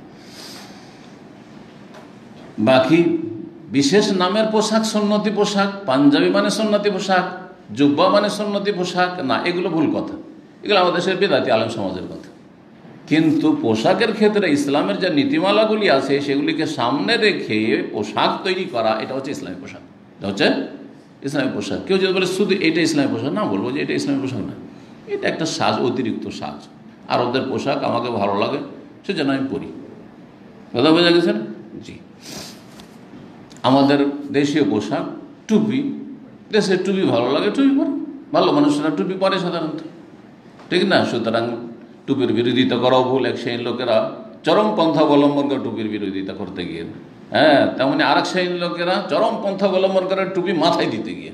বাকি বিশেষ নামের পোশাক সুন্নতি পোশাক, পাঞ্জাবি মানে সুন্নতি পোশাক, জুব্বা মানে সুন্নতি পোশাক না, এগুলো ভুল কথা। এগুলো আমাদের দেশের বিদাতি আলেম সমাজের কথা। কিন্তু পোশাকের ক্ষেত্রে ইসলামের যে নীতিমালাগুলি আছে সেগুলিকে সামনে রেখে পোশাক তৈরি করা, এটা হচ্ছে ইসলামী পোশাক। এটা হচ্ছে ইসলামী পোশাক। কেউ যদি বলে শুধু এটা ইসলামী পোশাক, না, বলবো যে এটা ইসলামী পোশাক না, এটা একটা সাজ, অতিরিক্ত সাজ। আর ওদের পোশাক আমাকে ভালো লাগে, সেজন্য আমি পরি। কথা বোঝা গেছে? জি। আমাদের দেশীয় পোশাক টুপি, দেশের টুপি ভালো লাগে, টুপি পরে, ভালো মানুষেরা টুপি পরে সাধারণত, ঠিক না? সুতরাং টুপির বিরোধিতা করাও ভুল। এক শ্রেণীর লোকেরা চরম পন্থা অবলম্বন করে টুপির বিরোধিতা করতে গিয়ে, হ্যাঁ, তেমনি আর এক শ্রেণীর লোকেরা চরম পন্থা অবলম্বন করে টুপি মাথায় দিতে গিয়ে।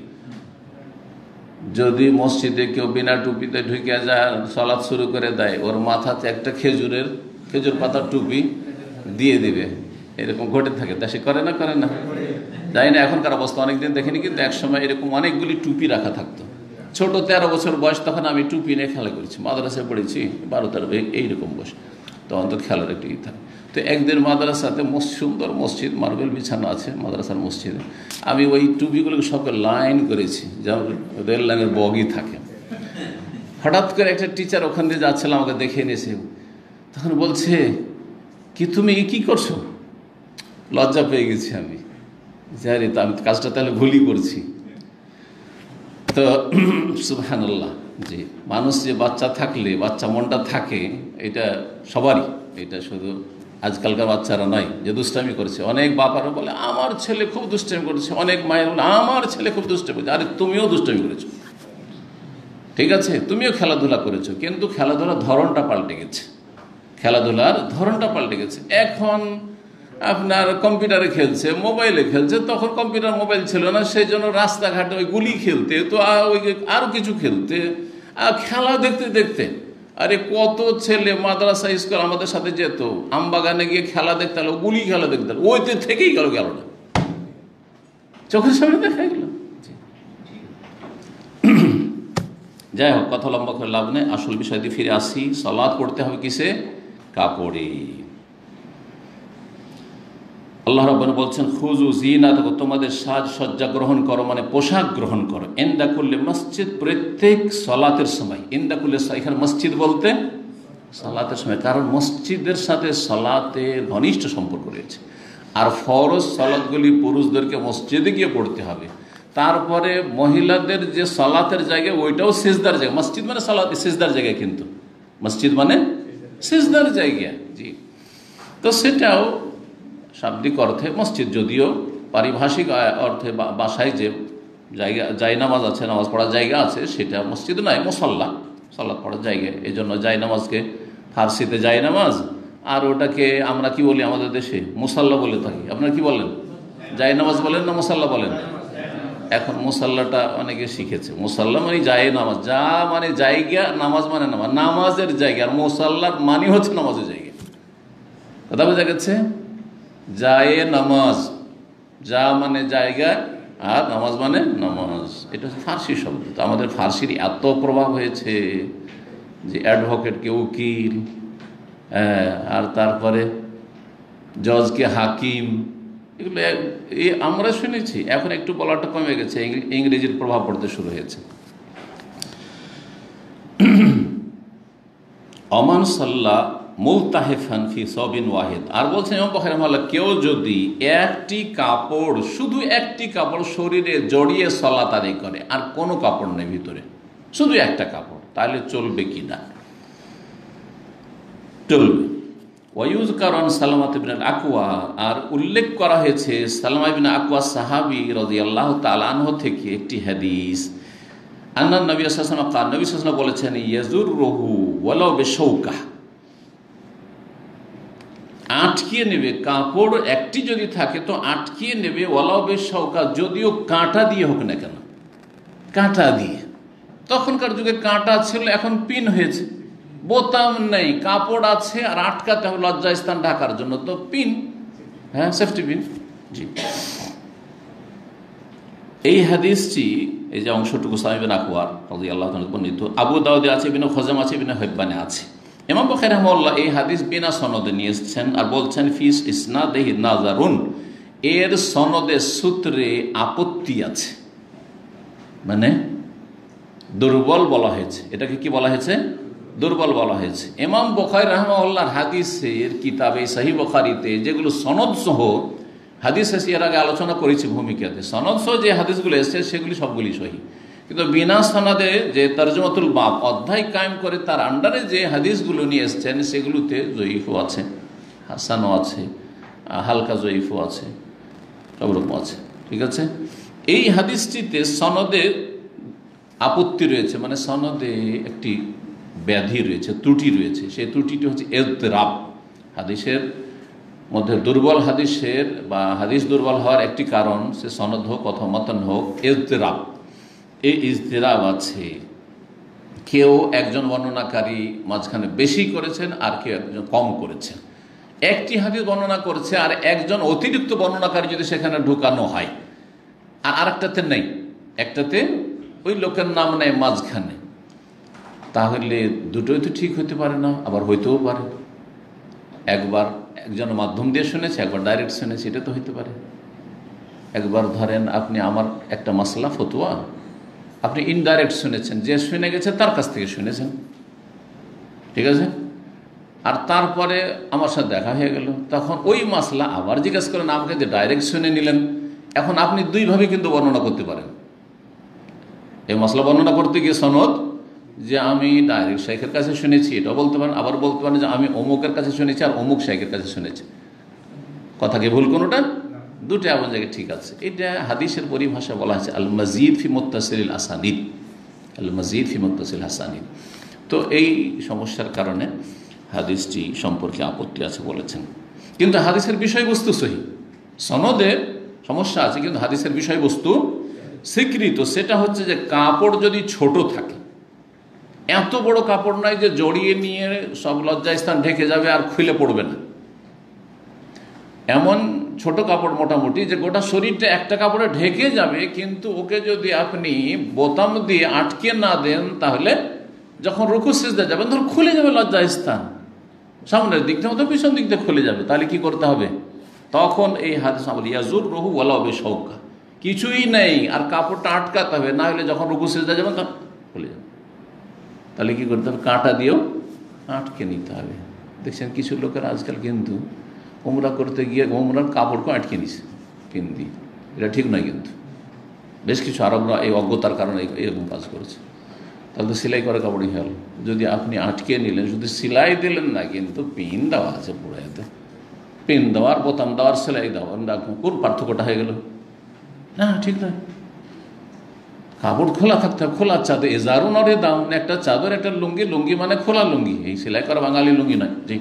যদি মসজিদে কেউ বিনা টুপিতে ঢুকে যায়, সালাত শুরু করে দেয়, ওর মাথাতে একটা খেজুর পাতার টুপি দিয়ে দিবে, এরকম ঘটে থাকে। তা সে করে না জানি না এখনকার অবস্থা, অনেকদিন দেখিনি, কিন্তু একসময় এরকম অনেকগুলি টুপি রাখা থাকতো। ছোট 13 বছর বয়স, তখন আমি টুপি নিয়ে খেলা করেছি, মাদ্রাসায় পড়েছি 12-13, এইরকম বয়স, তখন তো খেলার একটি ই থাকে। তো একদিন মাদ্রাসাতে সুন্দর মসজিদ, মার্বেল বিছানো আছে মাদ্রাসার মসজিদে, আমি ওই টুপিগুলোকে সবকে লাইন করেছি, যেমন রেল লাইনের বগি থাকে। হঠাৎ করে একটা টিচার ওখান দিয়ে যাচ্ছিলাম, আমাকে দেখে নিয়েছে, তখন বলছে, কি তুমি কি করছো? লজ্জা পেয়ে গেছি আমি, জানি তো আমি কাজটা তাহলে ভুলই করছি। তো সুবহানাল্লাহ, জি, মানুষ যে বাচ্চা থাকলে বাচ্চা মনটা থাকে, এটা সবারই, এটা শুধু আজকালকার বাচ্চারা নয় যে দুষ্টামি করেছে। অনেক বাপারা বলে আমার ছেলে খুব দুষ্টামি করেছে, অনেক মায়ের বলে আমার ছেলে খুব দুষ্টামি করেছে। আরে তুমিও দুষ্টামি করেছো, ঠিক আছে, তুমিও খেলাধুলা করেছো, কিন্তু খেলাধুলার ধরনটা পাল্টে গেছে, খেলাধুলার ধরনটা পাল্টে গেছে। এখন আপনার কম্পিউটারে খেলছে, মোবাইলে খেলছে, তখন কম্পিউটার মোবাইল ছিল না, সেই জন্য রাস্তাঘাটে ওই গুলি খেলতে, তো ওই আরও কিছু খেলতে, খেলা দেখতে দেখতে, আরে কত ছেলে মাদ্রাসা স্কুল আমাদের সাথে যেত, আমবাগানে গিয়ে খেলা দেখতে হলো, গুলি খেলা দেখতে হলো, ওইতে থেকেই গেল না, চোখের সামনে দেখা গেল। যাই হোক, কথা লম্বা করে লাভ নেই, আসল বিষয় দিয়ে ফিরে আসি। সালাত পড়তে হবে কিসে? কাপড়ে। আল্লাহ রাব্বুল বলছেন, খুযু যিনাতাকুম, তোমাদের সাজসজ্জা গ্রহণ করো, মানে পোশাক গ্রহণ করো, ইনদা কুল্লি মসজিদ, প্রত্যেক সালাতের সময়। ইনদা কুল্লি, এখানে মসজিদ বলতে সালাতের সময়, কারণ মসজিদের সাথে সালাতের ঘনিষ্ঠ সম্পর্ক রয়েছে। আর ফরজ সালাতগুলি পুরুষদেরকে মসজিদে গিয়ে পড়তে হবে। তারপরে মহিলাদের যে সালাতের জায়গা, ওইটাও সিজদার জায়গা। মসজিদ মানে সালাত, সিজদার জায়গা, কিন্তু মসজিদ মানে সিজদার জায়গা, জি। তো সেটাও শাব্দিক অর্থে মসজিদ, যদিও পারিভাষিক অর্থে বাসায় যে জায়গা, জায়নামাজ আছে, নামাজ পড়ার জায়গা আছে, সেটা মসজিদ নয়, মুসাল্লা, সালাত পড়ার জায়গা। এই জন্য জায়নামাজকে ফার্সিতে জায়নামাজ, আর ওটাকে আমরা কি বলি আমাদের দেশে? মুসাল্লা বলে থাকি। আপনারা কি বলেন? জায়নামাজ বলেন না মুসাল্লা বলেন? এখন মুসাল্লাটা অনেকে শিখেছে। মুসাল্লা মানে জায়নামাজ, যা মানে জায়গা, নামাজ মানে নামাজ, নামাজের জায়গা, আর মুসাল্লার মানে হচ্ছে নামাজের জায়গা। কথা বোঝা গেছে? জায়ে নামাজ, যা মানে জায়গা, আর নামাজ মানে নামাজ, এটা হচ্ছে ফার্সি শব্দ। তো আমাদের ফার্সির এত প্রভাব হয়েছে যে অ্যাডভোকেটকে উকিল, আর তারপরে জজকে হাকিম, এগুলো আমরা শুনেছি। এখন একটু বলাটা কমে গেছে, ইংরেজির প্রভাব পড়তে শুরু হয়েছে। অমান সাল্লাহ মুলতাহিফান ফি সাবিন ওয়াহিদ, আর বলছেন ইমাম বুখারী রাহিমাহুল্লাহ, কেউ যদি একটি কাপড়, শুধু একটি কাপড় শরীরে জড়িয়ে সালাত আদায় করে, আর কোনো কাপড় নেই ভিতরে, শুধু একটা কাপড়, তাহলে চলবে কি না? চলবে। ওয়ায়ুযকার আন সালামা ইবনে আকওয়া, আর উল্লেখ করা হয়েছে সালামা ইবনে আকওয়া সাহাবী রাদিয়াল্লাহু তাআলা আনহু থেকে একটি হাদিস, আন্না নবী সাল্লাল্লাহু আলাইহি ওয়াসাল্লাম কাল, নবী সাল্লাল্লাহু আলাইহি ওয়াসাল্লাম বলেছেন, ইয়াজুররুহু ওয়ালাউ বিশাওকা, আটকিয়ে নেবে, কাপড় একটি যদি থাকে তো আটকিয়ে নেবে, ওয়ালাউ বিশাওকা, যদিও কাঁটা দিয়ে হোক না কেন, কাঁটা দিয়ে। তখনকার যুগে কাঁটা ছিল, এখন পিন হয়েছে, বোতাম নেই, কাপড় আছে আর আটকাতে হবে লজ্জাস্থান ঢাকার জন্য, তো পিন, হ্যাঁ, সেফটি পিন। জি, এই হাদিসটি, এই যে অংশটুকু সালামা ইবনে আকওয়া রাদিয়াল্লাহু তাআলা বর্ণিত, আবু দাউদে আছে, ইবনে খুজাইমা আছে, ইবনে হিব্বানে আছে। ইমাম বুখারী রাহিমাহুল্লাহ এই হাদিস বিনা সনদে নিয়ে এসেছেন, আর বলছেন ফিস ইসনাদিহি নাযারুন, এর সনদে সূত্রে আপত্তি আছে, মানে দুর্বল বলা হয়েছে। এটাকে কি বলা হয়েছে? দুর্বল বলা হয়েছে। ইমাম বুখারী রাহিমাহুল্লাহর হাদিসের কিতাবে সহিহ বুখারীতে যেগুলো সনদ সহ হাদিস এসে, এর আগে আলোচনা করেছি ভূমিকাতে, সনদ সহ যে হাদিসগুলো এসেছে সেগুলি সবগুলি সহিহ, কিন্তু বিনা সনদে যে তরজমাতুল বাব অধ্যায় কায়েম করে তার আন্ডারে যে হাদিসগুলো নিয়ে এসছেন সেগুলোতে জয়ীফও আছে, হাসানও আছে, হালকা জয়ীফও আছে, সব রকম আছে। ঠিক আছে, এই হাদিসটিতে সনদে আপত্তি রয়েছে, মানে সনদে একটি ব্যাধি রয়েছে, ত্রুটি রয়েছে। সেই ত্রুটিটি হচ্ছে ইযতিরাব। হাদিসের মধ্যে দুর্বল হাদিসের বা হাদিস দুর্বল হওয়ার একটি কারণ, সে সনদ হোক অথবা মতন হোক, ইযতিরাব। এই ইযতিরাব আছে, কেউ একজন বর্ণনাকারী মাঝখানে বেশি করেছেন আর কেউ একজন কম করেছেন। একটি হাদিস বর্ণনা করছে আর একজন অতিরিক্ত বর্ণনাকারী যদি সেখানে ঢুকানো হয়, আর আরেকটাতে নেই, একটাতে ওই লোকের নাম নেই মাঝখানে, তাহলে দুটোই তো ঠিক হতে পারে না, আবার হইতেও পারে। একবার একজন মাধ্যম দিয়ে শুনেছে, একবার ডাইরেক্ট শুনেছে, এটা তো হইতে পারে। একবার ধরেন আপনি আমার একটা মাসলা ফতোয়া আপনি ইনডাইরেক্ট শুনেছেন, যে শুনে গেছে তার কাছ থেকে শুনেছেন, ঠিক আছে, আর তারপরে আমার সাথে দেখা হয়ে গেল, তখন ওই মাসলা আবার জিজ্ঞেস করেন আমাকে, যে ডাইরেক্ট শুনে নিলেন। এখন আপনি দুইভাবে কিন্তু বর্ণনা করতে পারেন। এই মসলা বর্ণনা করতে গিয়ে সনদ, যে আমি ডাইরেক্ট শেখের কাছে শুনেছি, এটাও বলতে পারেন, আবার বলতে পারেন যে আমি অমুকের কাছে শুনেছি আর অমুক শেখের কাছে শুনেছি। কথা কি ভুল কোনোটা? দুটো এমন জায়গায় ঠিক আছে। এটা হাদিসের পরিভাষা বলা হয়েছে আল মাজিদ ফি মুত্তাসিল আসানিদ, আল মাজিদ ফি মুত্তাসিল আসানিদ। তো এই সমস্যার কারণে হাদিসটি সম্পর্কে আপত্তি আছে বলেছেন, কিন্তু হাদিসের বিষয়বস্তু সহি। সনদের সমস্যা আছে কিন্তু হাদিসের বিষয়বস্তু স্বীকৃত। সেটা হচ্ছে যে কাপড় যদি ছোট থাকে, এত বড় কাপড় নয় যে জড়িয়ে নিয়ে সব লজ্জাস্থান ঢেকে যাবে আর খুলে পড়বে না, এমন ছোট কাপড় মোটামুটি যে গোটা শরীরটা একটা কাপড়ে ঢেকে যাবে, কিন্তু ওকে যদি আপনি বোতাম দিয়ে আটকে না দেন তাহলে যখন রুকু সিজদা যাবেন তখন খুলে যাবে লজ্জাস্থান, সামনের দিক থেকে তো পিছন দিক দিয়ে খুলে যাবে। তাহলে কি করতে হবে? তখন এই হাদিস আমল ইয়াজুররুহু ওয়ালাউ বিশাওকা, কিছুই নেই আর কাপড়টা আটকাতে হবে, না হলে যখন রুকু সিজদা যাবেন তখন খুলে যাবে। তাহলে কি করতে হবে? কাঁটা দিয়েও আটকে নিতে হবে। দেখছেন কিছু লোকের আজকাল কিন্তু উমরা করতে গিয়ে উমরার কাপড়কে আটকে নিছে পিন দিয়ে, এটা ঠিক নয়। কিন্তু বেশ কিছু আরবরা এই অজ্ঞতার কারণে এরকম কাজ করেছে। তাহলে তো সেলাই করা কাপড়ই হল। যদি আপনি আটকে নিলেন, শুধু সেলাই দিলেন না, কিন্তু পিন দেওয়া আছে পুরো, এতে পিন দেওয়ার, বোতাম দেওয়ার, সেলাই দেওয়ার, কোন পার্থক্যটা হয়ে গেল? না, ঠিক নয়। কাপড় খোলা থাকতে হবে, খোলা চাদর, এজারুন আর দাম, একটা চাদর একটা লুঙ্গি, লুঙ্গি মানে খোলা লুঙ্গি, এই সেলাই করা বাঙালি লুঙ্গি নয়। জি,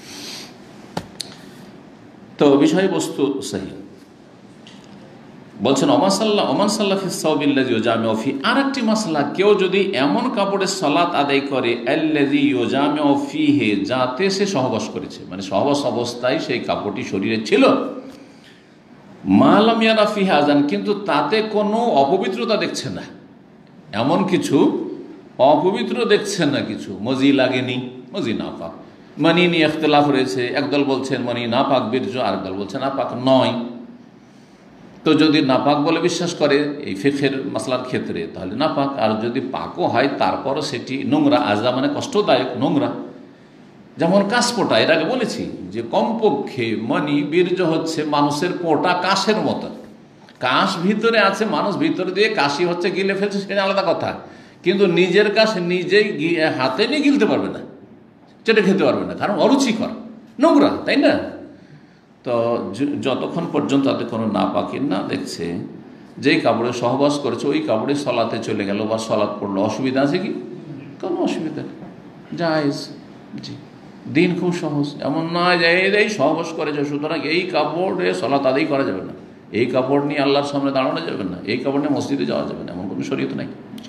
তো বিষয়বস্তু সহি। বলছেন ওমান সাল্লাহ ফি সাওবিল্লাযী ইউজামিউ ফি, আর একটি মাসলা, কেউ যদি এমন কাপড়ে সালাত আদায় করে আল্লাযী ইউজামিউ ফিহি, যাতে সে সহবাস করেছে, মানে সহবাস অবস্থায় সেই কাপড়টি শরীরে ছিল, মালাম ইয়ারা ফিহা আযান, কিন্তু তাতে কোনো অপবিত্রতা দেখছে না, এমন কিছু অপবিত্র দেখছেন না, কিছু মজি লাগেনি, মজি না পাক। মানি নিয়ে ইখতিলাফ রয়েছে, একদল বলছেন মানি না পাক বীর্য, আরেকদল বলছে না পাক নয়। তো যদি নাপাক বলে বিশ্বাস করে এই ফিকহের মাসলার ক্ষেত্রে তাহলে নাপাক, আর যদি পাকও হয় তারপরও সেটি নোংরা, আজা মানে কষ্টদায়ক নোংরা। যেমন কাশ পোটা, এর আগে বলেছি যে কমপক্ষে মানি বীর্য হচ্ছে মানুষের পোটা কাশের মতো, কাশ ভিতরে আছে, মানুষ ভিতরে দিয়ে কাশি হচ্ছে গিলে ফেলছে, সেটা আলাদা কথা, কিন্তু নিজের কাশ নিজেই হাতে নিয়ে গিলতে পারবে না, চেটে খেতে পারবে না, কারণ অরুচিকর নোংরা, তাই না? তো যতক্ষণ পর্যন্ত তাতে কোনো নাপাকির না দেখছে, যেই কাপড়ে সহবাস করেছে ওই কাপড়ে সলাতে চলে গেল বা সলাৎ পড়লো, অসুবিধা আছে কি? কোনো অসুবিধা নেই, জায়েজ। জি, দিন খুব সহজ, এমন নয় যে এই সহবাস করেছে সুতরাং এই কাপড়ে সলাৎ আদায় করা যাবে না, এই কাপড় নিয়ে আল্লাহর সামনে দাঁড়ানো যাবে না, এই কাপড় নিয়ে মসজিদে যাওয়া যাবে না, এমন কোনো শরীয়ত নাই।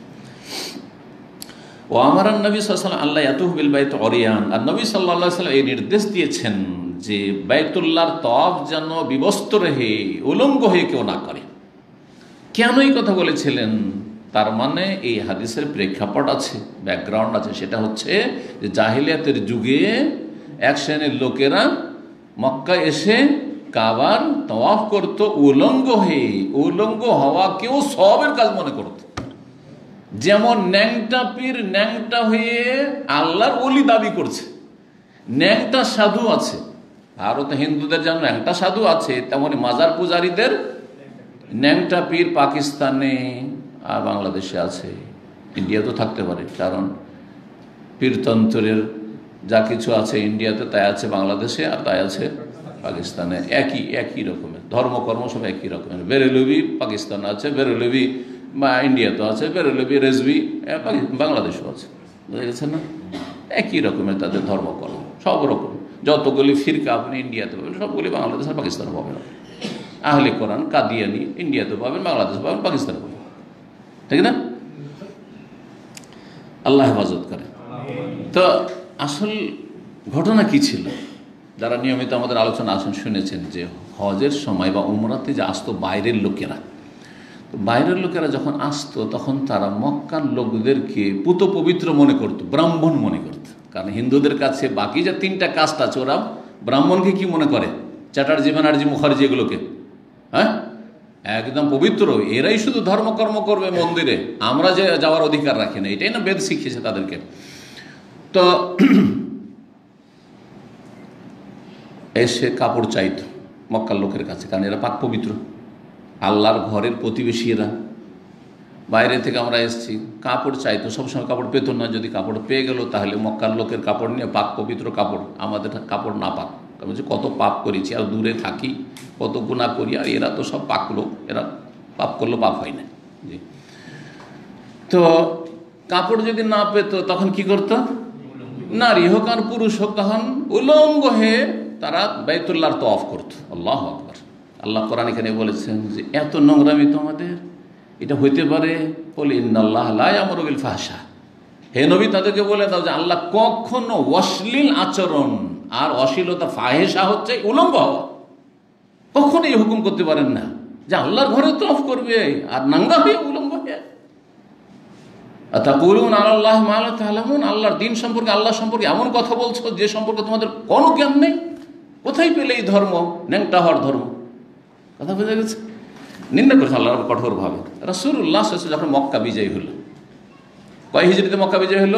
ও আমার নবী সাল্লাল্লাহু আলাইহি ওয়াসাল্লাম আল্লাহ ইয়াতুফ বিল বাইত অরিয়ান, আর নবী সাল্লাল্লাহু আলাইহি ওয়াসাল্লাম এই নির্দেশ দিয়েছেন যে বাইতুল্লাহর তওয়াফ যেন বিবস্ত্র হয়ে উলঙ্গ হয়ে কেউ না করে। কেন এই কথা বলেছিলেন? তার মানে এই হাদিসের প্রেক্ষাপট আছে, ব্যাকগ্রাউন্ড আছে, সেটা হচ্ছে যে জাহিলিয়াতের যুগে এক শ্রেণীর লোকেরা মক্কা এসে কাবার তওয়াফ করত উলঙ্গ হয়ে, উলঙ্গ হওয়াকেও সওয়াবের কাজ মনে করত। যেমন ন্যাংটা পীর ন্যাংটা হয়ে আল্লাহর ওলি দাবি করছে, ন্যাংটা সাধু আছে, ভারতে হিন্দুদের যেমন ন্যাংটা সাধু আছে, তেমনি মাজার পূজারীদের ন্যাংটা পীর পাকিস্তানে আর বাংলাদেশে আছে, ইন্ডিয়াতেও থাকতে পারে, কারণ পীরতন্ত্রের যা কিছু আছে ইন্ডিয়াতে তাই আছে বাংলাদেশে, আর তাই আছে পাকিস্তানে, একই রকমের ধর্মকর্ম সব একই রকমের। বেরেলভি পাকিস্তানে আছে, বেরেলভি বা ইন্ডিয়াতেও আছে, বেরেলভি রেজভি বাংলাদেশেও আছে, বুঝা গেছে না? একই রকমের তাদের ধর্মকর্ম, সব রকম যতগুলি ফিরকা আপনি ইন্ডিয়াতে পাবেন সবগুলি বাংলাদেশ আর পাকিস্তানে পাবেন। আহলে কোরআন কাদিয়ানি ইন্ডিয়াতে পাবেন, বাংলাদেশ পাবেন, পাকিস্তানে পাবেন, ঠিক না? আল্লাহ হেফাজত করে। তো আসল ঘটনা কি ছিল? যারা নিয়মিত আমাদের আলোচনা আসেন শুনেছেন যে হজের সময় বা উমরাতে যে আসতো বাইরের লোকেরা, তো বাইরের লোকেরা যখন আসতো তখন তারা মক্কার লোকদেরকে পুত পবিত্র মনে করত, ব্রাহ্মণ মনে করত। কারণ হিন্দুদের কাছে বাকি যে তিনটা কাস্ট আছে ওরা ব্রাহ্মণকে কি মনে করে? চ্যাটার্জি ব্যানার্জি মুখার্জি এগুলোকে, হ্যাঁ, একদম পবিত্র, এরাই শুধু ধর্মকর্ম করবে মন্দিরে, আমরা যে যাওয়ার অধিকার রাখি না, এটাই না বেদ শিখিয়েছে তাদেরকে। তো এসে কাপড় চাইত মক্কার লোকের কাছে, কারণ এরা পাক পবিত্র, আল্লাহর ঘরের প্রতিবেশী এরা। বাইরে থেকে আমরা এসেছি, কাপড় চাইতো, সবসময় কাপড় পেত না, যদি কাপড় পেয়ে গেল তাহলে মক্কার লোকের কাপড় নিয়ে পাক পবিত্র কাপড়, আমাদের কাপড় না পাক, কারণ কত পাপ করেছি আর দূরে থাকি, কত গুনাহ করি, আর এরা তো সব পাক লোক, এরা পাপ করলেও পাপ হয় না। জি, তো কাপড় যদি না পেত তখন কি করত? নারী হোক আর পুরুষ হোক তখন উলঙ্গ হয়ে তারা বাইতুল্লাহর তওয়াফ করত। আল্লাহু আকবার। আল্লাহ কোরআন এখানে বলেছেন যে এত নোংরামি তোমাদের, এটা হইতে পারে? বলে ইন্নাল্লাহ লা ইয়ামুরু বিল ফাহশা, হে নবী তাদেরকে বলে দাও যে আল্লাহ কখনো অশ্লীল আচরণ আর অশ্লীলতা, ফাহেসা হচ্ছে উলঙ্গ হওয়া, কখনো এই হুকুম করতে পারেন না যে আল্লাহর ঘরে তওয়াফ করবে আর নাঙ্গা হয়ে উলঙ্গ হয়ে। আতাকুলুনা আলাল্লাহি মা লা তা'লামুন, আল্লাহর দ্বীন সম্পর্কে, আল্লাহ সম্পর্কে এমন কথা বলছো যে সম্পর্কে তোমাদের কোনো জ্ঞান নেই। কোথায় পেলে এই ধর্ম, ন্যাংটা হওয়ার ধর্ম? কথা বোঝা গেছে? নিন্দা করেছে আল্লাহ কঠোরভাবে। রাসূলুল্লাহ সাল্লাল্লাহু আলাইহি ওয়াসাল্লাম যখন মক্কা বিজয় হলো, কয় হিজরিতে মক্কা বিজয় হলো?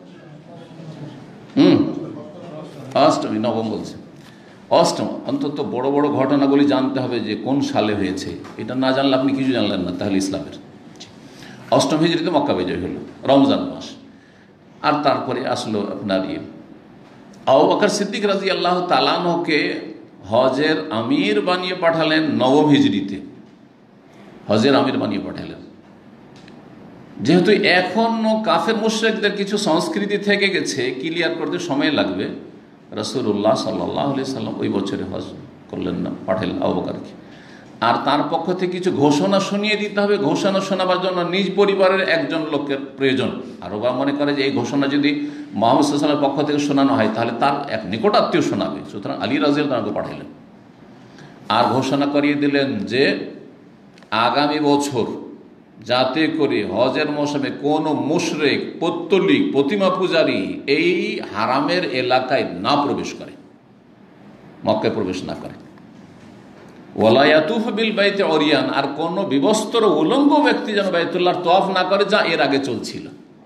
অষ্টমী, নবম বলছে, অষ্টম। অন্তত বড় বড় ঘটনাগুলি জানতে হবে যে কোন সালে হয়েছে, এটা না জানলে আপনি কিছু জানলেন না তাহলে ইসলামের। অষ্টম হিজরিতে মক্কা বিজয় হলো, রমজান মাস। আর তারপরে আসলো আপনার আবু বকর সিদ্দিক রাদিয়াল্লাহু তাআলা আনহুকে হজের আমির বানিয়ে পাঠালেন নবম হিজরিতে, হজের আমির বানিয়ে পাঠালেন। যেহেতু এখনো কাফের মুশরিকদের কিছু সংস্কৃতি থেকে গেছে, ক্লিয়ার করতে সময় লাগবে, রাসূলুল্লাহ সাল্লাল্লাহু আলাইহি সাল্লাম ওই বছরে হজ করলেন না, পাঠালেন আবু বকরকে। আর তার পক্ষ থেকে কিছু ঘোষণা শুনিয়ে দিতে হবে, ঘোষণা শোনাবার জন্য নিজ পরিবারের একজন লোকের প্রয়োজন। আর ওরা মনে করে যে এই ঘোষণা যদি মুহাম্মদ সাল্লাল্লাহু আলাইহি ওয়াসাল্লামের পক্ষ থেকে শোনানো হয় তাহলে তার এক নিকটাত্মীয় শোনাবে, সুতরাং আলী রাদিয়াল্লাহু তাআলাকে পাঠালেন। আর ঘোষণা করিয়ে দিলেন যে আগামী বছর যাতে করে হজের মৌসুমে কোনো মুশরিক, পৌত্তলিক, প্রতিমা পূজারী এই হারামের এলাকায় না প্রবেশ করে, মক্কায় প্রবেশ না করে। ওয়ালা ইয়াতুফ বিল বাইতি উরিয়ান, আর কোন বিবস্ত্র উলঙ্গ ব্যক্তি যেন বাইতুল্লাহর তওয়াফ না করে, যা এর আগে চলছিল।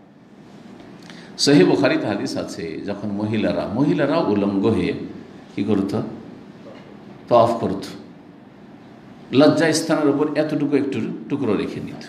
সহিহ বুখারীতে হাদিস আছে, যখন মহিলারা উলঙ্গ হয়ে কি করত, তওয়াফ করত, লজ্জা স্থানের উপর এতটুকু একটু টুকরো রেখে নিত,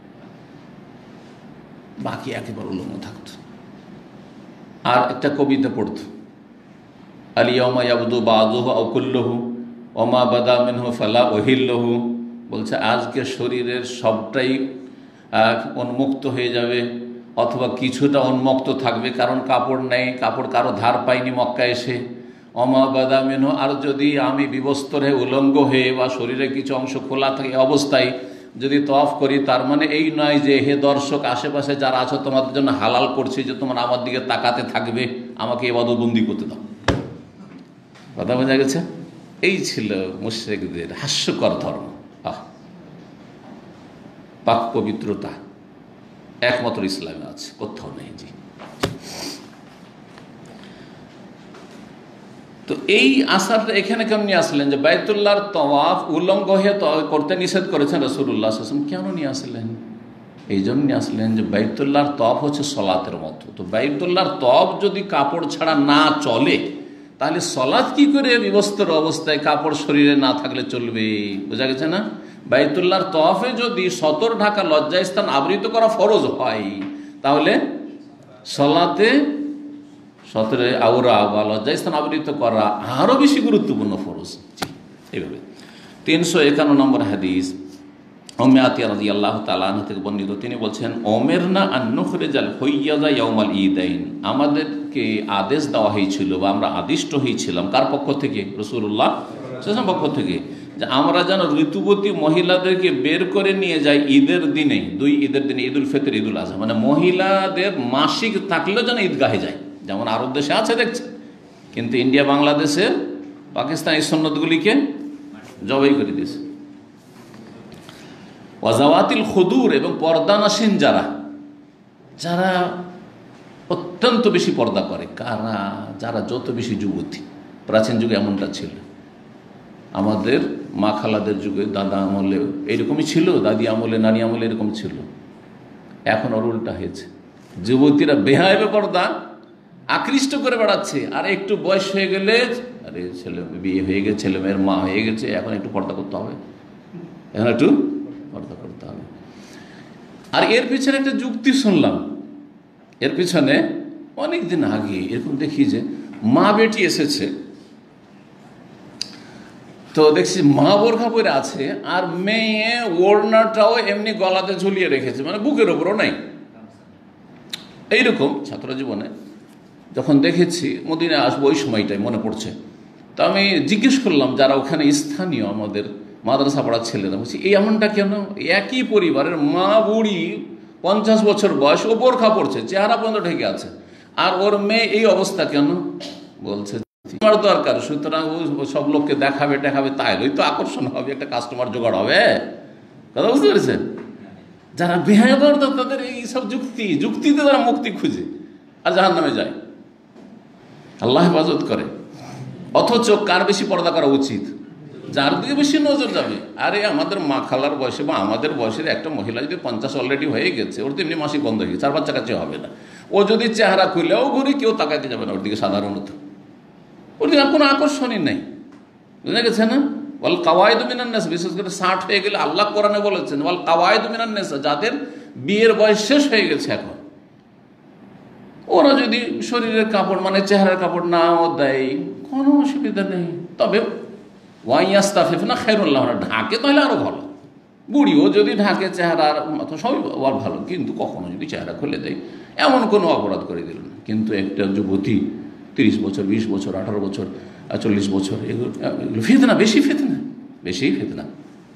বাকি একেবারে উলঙ্গ থাকত। আর একটা কবিতা পড়ত, আল ইয়াউমা ইয়াবদু বাদুহু আও কুল্লুহু ওমা বাদা মিনহু ফালা উহিল্লুহু, বলছে আজকে শরীরের সবটাই উন্মুক্ত হয়ে যাবে অথবা কিছুটা উন্মুক্ত থাকবে, কারণ কাপড় নেই, কাপড় কারো ধার পাইনি মক্কা এসে। অমা বাদা মিনহু, আর যদি আমি বিবস্ত্র হয়ে উলঙ্গ হয়ে বা শরীরে কিছু অংশ খোলা থাকে অবস্থায় যদি তওয়াফ করি, তার মানে এই নয় যে হে দর্শক আশেপাশে যারা আছো তোমাদের জন্য হালাল করছি যে তোমরা আমার দিকে তাকাতে থাকবে, আমাকে ইবাদতবন্দি করতে দাও। কথা বোঝা গেছে? এই ছিল মুশরিকদের হাস্যকর ধর্ম। পাক পবিত্রতা একমাত্র ইসলামে আছে, কোথাও নেই। জি, তো এই আসারটা এখানে কেমন নিয়ে আসলেন যে বাইতুল্লাহর তওয়াফ উলঙ্গ হয়ে করতে নিষেধ করেছেন রাসূলুল্লাহ সাল্লাল্লাহু আলাইহি ওয়াসাল্লাম? কেন নিয়ে আসলেন? এই জন্য নিয়ে আসলেন যে বাইতুল্লাহর তওয়াফ হচ্ছে সলাতের মতো। তো বাইতুল্লাহর তওয়াফ যদি কাপড় ছাড়া না চলে, তাহলে সলাত কি করে বিবস্ত্র অবস্থায় কাপড় শরীরে না থাকলে চলবে? বোঝা গেছে না? বাইতুল্লাহর তওয়াফে যদি সতর ঢাকা লজ্জাস্থান আবৃত করা ফরজ হয়, তাহলে সলাতে সতরে আওরা বা লজ্জাস্থান আবৃত করা আরো বেশি গুরুত্বপূর্ণ ফরজ। এইভাবে 351 নম্বর হাদিস উম্মে আতিয়া রাদিয়াল্লাহু তাআলা আনহা থেকে বর্ণিত, তিনি বলছেন ওমেরনা আন নুখরিজাল হুইয়াযা ইয়াউমাল ঈদাইন, আমাদেরকে আদেশ দেওয়া হয়েছিল বা আমরা আদিষ্ট হয়েছিলাম কার পক্ষ থেকে? রাসূলুল্লাহ সাল্লাল্লাহু আলাইহি ওয়াসাল্লাম পক্ষ থেকে, যে আমরা যেন ঋতুবতী মহিলাদেরকে বের করে নিয়ে যাই ঈদের দিনে, দুই ঈদের দিনে, ঈদুল ফিতর, ঈদুল আযহা, মানে মহিলাদের মাসিক থাকলেও যেন ঈদগাহে যায়, যেমন আরব দেশে আছে দেখছেন, কিন্তু ইন্ডিয়া, বাংলাদেশে, পাকিস্তান এই সুন্নতগুলিকে জবাই করে দিয়েছে। ওয়াজাওয়াতিল খুদুর, এবং পর্দানাসীন যারা অত্যন্ত বেশি পর্দা করে, কারা? যারা যত বেশি যুবতী। প্রাচীন যুগে এমনটা ছিল, আমাদের মা খালাদের যুগে, দাদা আমলে এইরকমই ছিল, দাদি আমলে, নানি আমলে এরকম ছিল। এখন ওর উল্টা হয়েছে, যুবতীরা বেহায়াবে পর্দা আকৃষ্ট করে বেড়াচ্ছে, আর একটু বয়স হয়ে গেলে, আরে ছেলে বিয়ে হয়ে গেছে, ছেলে মেয়ের মা হয়ে গেছে, এখন একটু পর্দা করতে হবে, এখন একটু পর্দা করতে হবে। আর এর পিছনে একটা যুক্তি শুনলাম, এর পিছনে অনেক দিন আগে এরকম দেখি যে মা বেটি এসেছে, তো দেখছি মা বোরখা পরে আছে আর মেয়ে ওড়নাটাও এমনি গলাতে ঝুলিয়ে রেখেছে, মানে বুকের ওপরও নাই। এইরকম ছাত্র জীবনে যখন দেখেছি, মদিনায় আসবো ওই সময়টাই মনে পড়ছে, তো আমি জিজ্ঞেস করলাম যারা ওখানে স্থানীয় আমাদের মাদ্রাসা পড়ার ছেলেরা, বলছি এই এমনটা কেন? একই পরিবারের মা বুড়ি, 50 বছর বয়স, ও বোরখা পড়ছে, চেহারা পর্যন্ত ঢেকে আছে, আর ওর মেয়ে এই অবস্থা কেন? বলছে আমার দরকার, সুতরাং সব লোককে দেখাবে টেখাবে, তাইলেই তো আকর্ষণ হবে, একটা কাস্টমার জোগাড় হবে। কথা বুঝতে পেরেছেন? যারা বেহায়া তাদের এইসব যুক্তিতে তারা মুক্তি খুঁজে আর জাহান্নামে যায়, আল্লাহ হেফাজত করে। অথচ কার বেশি পর্দা করা উচিত? যার দিকে বেশি নজর যাবে। আরে আমাদের মা খালার বয়সে বা আমাদের বয়সের একটা মহিলা যদি 50 অলরেডি হয়ে গেছে, ওর তো এমনি মাসিক বন্ধ হয়ে গেছে, 4 বাচ্চা কাছে হবে না, ও যদি চেহারা খুলেও ঘুরে কেউ তাকাইতে যাবে না ওর দিকে, সাধারণত ওর দিকে কোনো আকর্ষণই নেই। বুঝা গেছে না? ওয়াল কাওয়াইদু মিনান নাস, বিশেষ করে 60 হয়ে গেলে আল্লাহ কোরআনে বলেছেন ওয়াল কাওয়াইদু মিনান নাস, যাদের বিয়ের বয়স শেষ হয়ে গেছে এখন, ওরা যদি শরীরের কাপড় মানে চেহারার কাপড় নাও দেয় কোনো অসুবিধা নেই, তবে ওয়াইয়াস্তাফিফনা খায়রুল্লাহ, ঢাকে তাহলে আরো ভালো। বুড়িও যদি ঢাকে চেহারার মতো সবই ভালো, কিন্তু কখনো যদি চেহারা খুলে দেয় এমন কোনো অপরাধ করে দিল না। কিন্তু একটা যুবতী 30 বছর, 20 বছর, 18 বছর, 40 বছর, এগুলো ফিতনা, বেশি ফিতনা।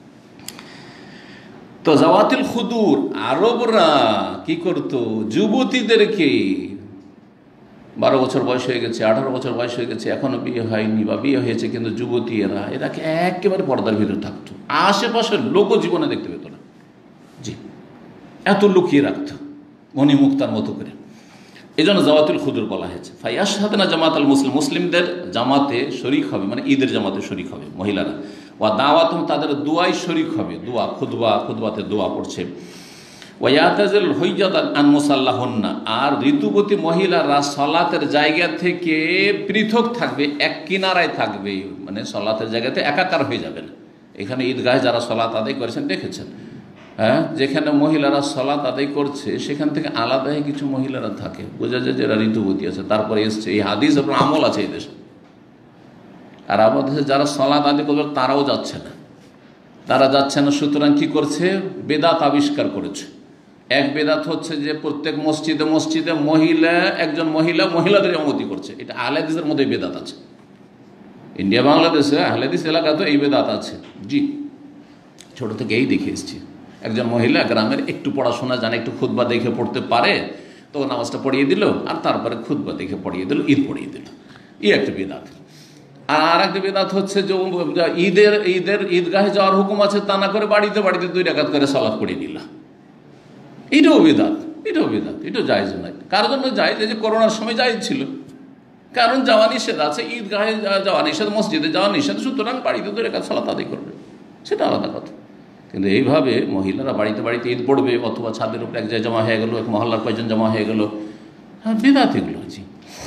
তো জাওয়াতিল খুদুর, আরবরা কি করতো? যুবতীদেরকে 12 বছর বয়স হয়ে গেছে, 18 বছর বয়স হয়ে গেছে, এখনও বিয়ে হয়নি, বা বিয়ে হয়েছে কিন্তু যুবতী এরা একেবারে পর্দার ভিতরে থাকতো, আশেপাশের লোকও জীবনে দেখতে পেত না। জি, এত লুকিয়ে রাখত মণিমুক্তার মতো করে। এই জন্য জামাতুল খুদুর বলা হয়েছে। ফায়াশহাদনা জামাতাল মুসলিম, মুসলিমদের জামাতে শরিক হবে, মানে ঈদের জামাতে শরিক হবে মহিলারা। ওয়া দাওয়াতুম, তাদের দোয়াই শরিক হবে, দোয়া, খুতবাতে দোয়া পড়ছে। ওয়ায়াতাজিল হুইজাত আন মুসাল্লাহুন্না, আর ঋতুবতী মহিলারা সালাতের জায়গা থেকে পৃথক থাকবে, এক কিনারায় থাকবে, মানে সালাতের জায়গাতে একাকার হয়ে যাবে না। এখানে ঈদগাহে যারা সালাত আদায় করেছেন দেখেছেন, হ্যাঁ, যেখানে মহিলারা সালাত আদায় করছে সেখান থেকে আলাদা কিছু মহিলারা থাকে, বোঝা যায় যে এরা ঋতুবতী আছে। তারপরে এসছে এই হাদিস, আপনার আমল আছে এই দেশে। আর আমাদের দেশে যারা সালাত আদায় করবে তারাও যাচ্ছে না, তারা যাচ্ছে না। সুতরাং কি করছে? বেদাত আবিষ্কার করেছে। এক বেদাত হচ্ছে যে প্রত্যেক মসজিদে মসজিদে একজন মহিলাদের ইমামতি করছে। এটা আহলে হাদিসের মধ্যে বেদাত আছে। ইন্ডিয়া বাংলাদেশে আহলে হাদিস এলাকা তো এই বেদাত আছে। জি, ছোট থেকে এই দেখে এসেছি। একজন মহিলা গ্রামের একটু পড়াশোনা জানে, একটু খুতবা দেখে পড়তে পারে, তো নামাজটা পড়িয়ে দিল, আর তারপরে খুতবা দেখে পড়িয়ে দিল, ঈদ পড়িয়ে দিল। এই একটা বেদাত। আর একটা বেদাত হচ্ছে যে ঈদগাহে যাওয়ার হুকুম আছে, তা না করে বাড়িতে 2 রাকাত করে সালাত পড়িয়ে নিল। এটাও বেদাত, এটাও জায়েজ নয়। কার জন্য জায়েজ? এই যে করোনার সময় জায়েজ ছিল, কারণ যাওয়া নিষেধ আছে, ঈদগাহে যাওয়া নিষেধ, মসজিদে যাওয়া নিষেধ, সুতরাং বাড়িতে 2 রাকাত সালাত আদায় করবে, সেটা আলাদা কথা। কিন্তু এইভাবে মহিলারা বাড়িতে ঈদ পড়বে, অথবা ছাদের উপরে এক জায়গায় জমা হয়ে গেল, এক মহল্লার কয়েকজন জমা হয়ে গেল, হ্যাঁ, বেদাত এগুলো। জি,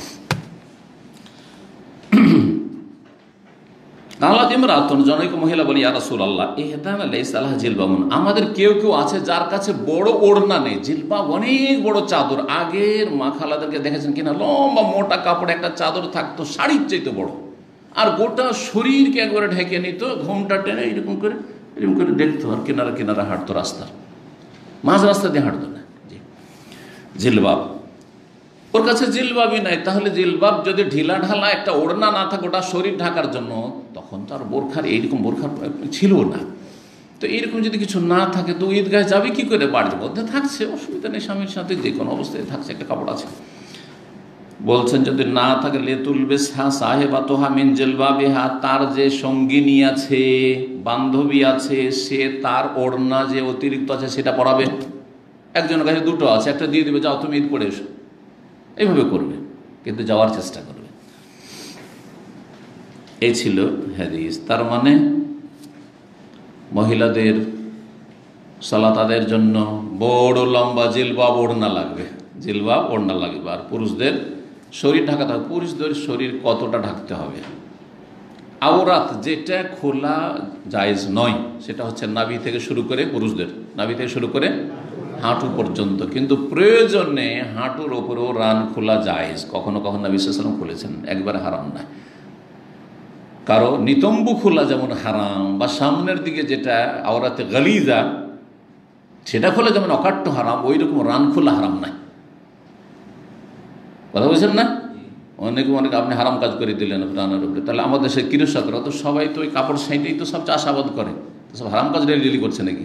জনৈক মহিলা বলি, ইয়া রাসূলুল্লাহ, ইহদানা লাইসা লাহা জিলবাবুন, আমাদের কেউ আছে যার কাছে বড় ওড়না নেই, জিলবাব অনেক বড় চাদর। আগের মা খালাদেরকে দেখেছেন কিনা, লম্বা মোটা কাপড় একটা চাদর থাকতো, শাড়ির চাইতে বড়, আর গোটা শরীরকে একবারে ঢেকে নিত, ঘোমটা টেনে এরকম করে দেখতো, আর কিনারা হাঁটতো, রাস্তার মাঝ রাস্তা দিয়ে হাঁটতো না। জি, জিলবাব। ওর কাছে জিলবাবই নাই। তাহলে জিলবাব যদি ঢিলা ঢালা একটা ওড়না না থাকে ওটা শরীর ঢাকার জন্য, তখন তো আর এইরকম বোরখার ছিল না। তো এইরকম যদি কিছু না থাকে তো ঈদগাহে যাবে কি করে? বাড়ির মধ্যে থাকছে, অসুবিধা নেই, স্বামীর সাথে যে কোনো অবস্থায় থাকছে, একটা কাপড় আছে। বলছেন যদি না থাকে, লেতুলবে সাহেবা তোহা মিন জিলবাবিহা, তার যে সঙ্গিনী আছে, বান্ধবী আছে, সে তার ওড়না যে অতিরিক্ত আছে সেটা পরাবে। একজনের কাছে 2টো আছে, একটা দিয়ে দিবে, যাও তুমি ঈদ পড়ে এসো, এইভাবে করবে, কিন্তু যাওয়ার চেষ্টা করবে। এই ছিল হাদিস। তার মানে মহিলাদের সালাত আদায়ের জন্য বড় লম্বা জিলবাব ওড়না লাগবে, আর পুরুষদের শরীর ঢাকাতে হবে। পুরুষদের শরীর কতটা ঢাকতে হবে? আওরাত যেটা খোলা জায়েজ নয় সেটা হচ্ছে নাভি থেকে শুরু করে, পুরুষদের নাভি থেকে শুরু করে হাঁটু পর্যন্ত, কিন্তু প্রয়োজনে হাঁটুর ওপরেও রান খোলা জায়েজ। কখনো কখনো নবী সাল্লাল্লাহু আলাইহি ওয়াসাল্লাম খুলেছেন, একবার হারাম না। কারো নিতম্বু খোলা যেমন হারাম, বা সামনের দিকে যেটা আওরাতে গালিজা সেটা খোলা যেমন অকাট্য হারাম, ওই রকম রান খোলা হারাম নাই। কথা বলছেন না? অনেক আপনি হারাম কাজ করে দিলেন রানের উপরে। তাহলে আমাদের সেই কৃষকরা তো সবাই তো ওই কাপড় সাইডেই তো সব চাষাবাদ করে, তো সব হারাম কাজ ডেলি করছে নাকি?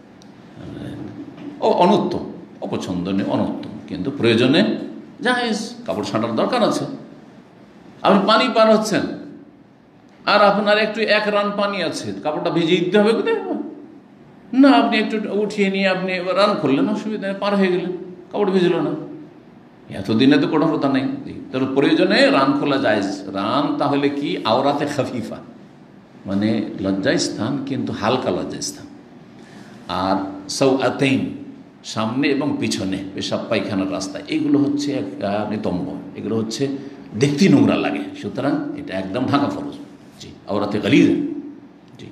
ও অনুত্তম, অপছন্দনীয়, অনুত্তম, কিন্তু প্রয়োজনে জায়েজ। কাপড় ছাঁটার দরকার আছে। আপনি পানি পার হচ্ছেন, আর আপনার একটু 1 রান পানি আছে, কাপড়টা ভিজিয়ে দিতে হবে না? আপনি একটু উঠিয়ে নিয়ে আপনি রান করলেন, অসুবিধা নেই, পার হয়ে গেলেন, কাপড় ভিজল না। এতদিনে তো কঠোরতা নেই। তার প্রয়োজনে রান খোলা জায়েজ। রান তাহলে কি? আওরাতে খাফিফা, মানে লজ্জায় স্থান, কিন্তু হালকা লজ্জায় স্থান। আর সাওআতাইন, সামনে এবং পিছনে পেশাব পায়খানার রাস্তা, এগুলো হচ্ছে নিতম্ব, এগুলো হচ্ছে দেখতে নোংরা লাগে, সুতরাং এটা একদম ঢাকা ফরজ। জি, আওরাতে গালিজা। জি,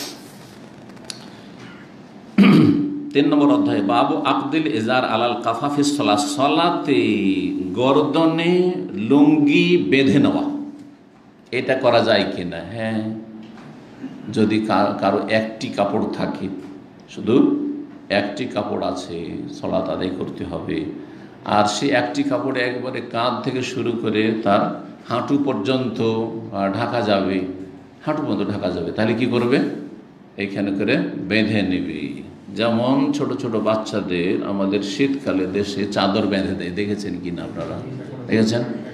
3 নম্বর অধ্যায়, বাবু আকদিল ইজার আলাল কাফাফিস সালাত, সালাতে গর্দনে লুঙ্গি বেঁধে নেওয়া, এটা করা যায় কিনা? হ্যাঁ, যদি কারো একটি কাপড় থাকে, শুধু একটি কাপড় আছে, সালাত আদায় করতে হবে, আর সে একটি কাপড়ে একবারে কাঁধ থেকে শুরু করে তার হাঁটু পর্যন্ত ঢাকা যাবে, তাহলে কি করবে? এইখানে করে বেঁধে নেবে। যেমন ছোট ছোট বাচ্চাদের আমাদের শীতকালে দেশে চাদর বেঁধে দেয়, দেখেছেন কিনা আপনারা? দেখেছেন?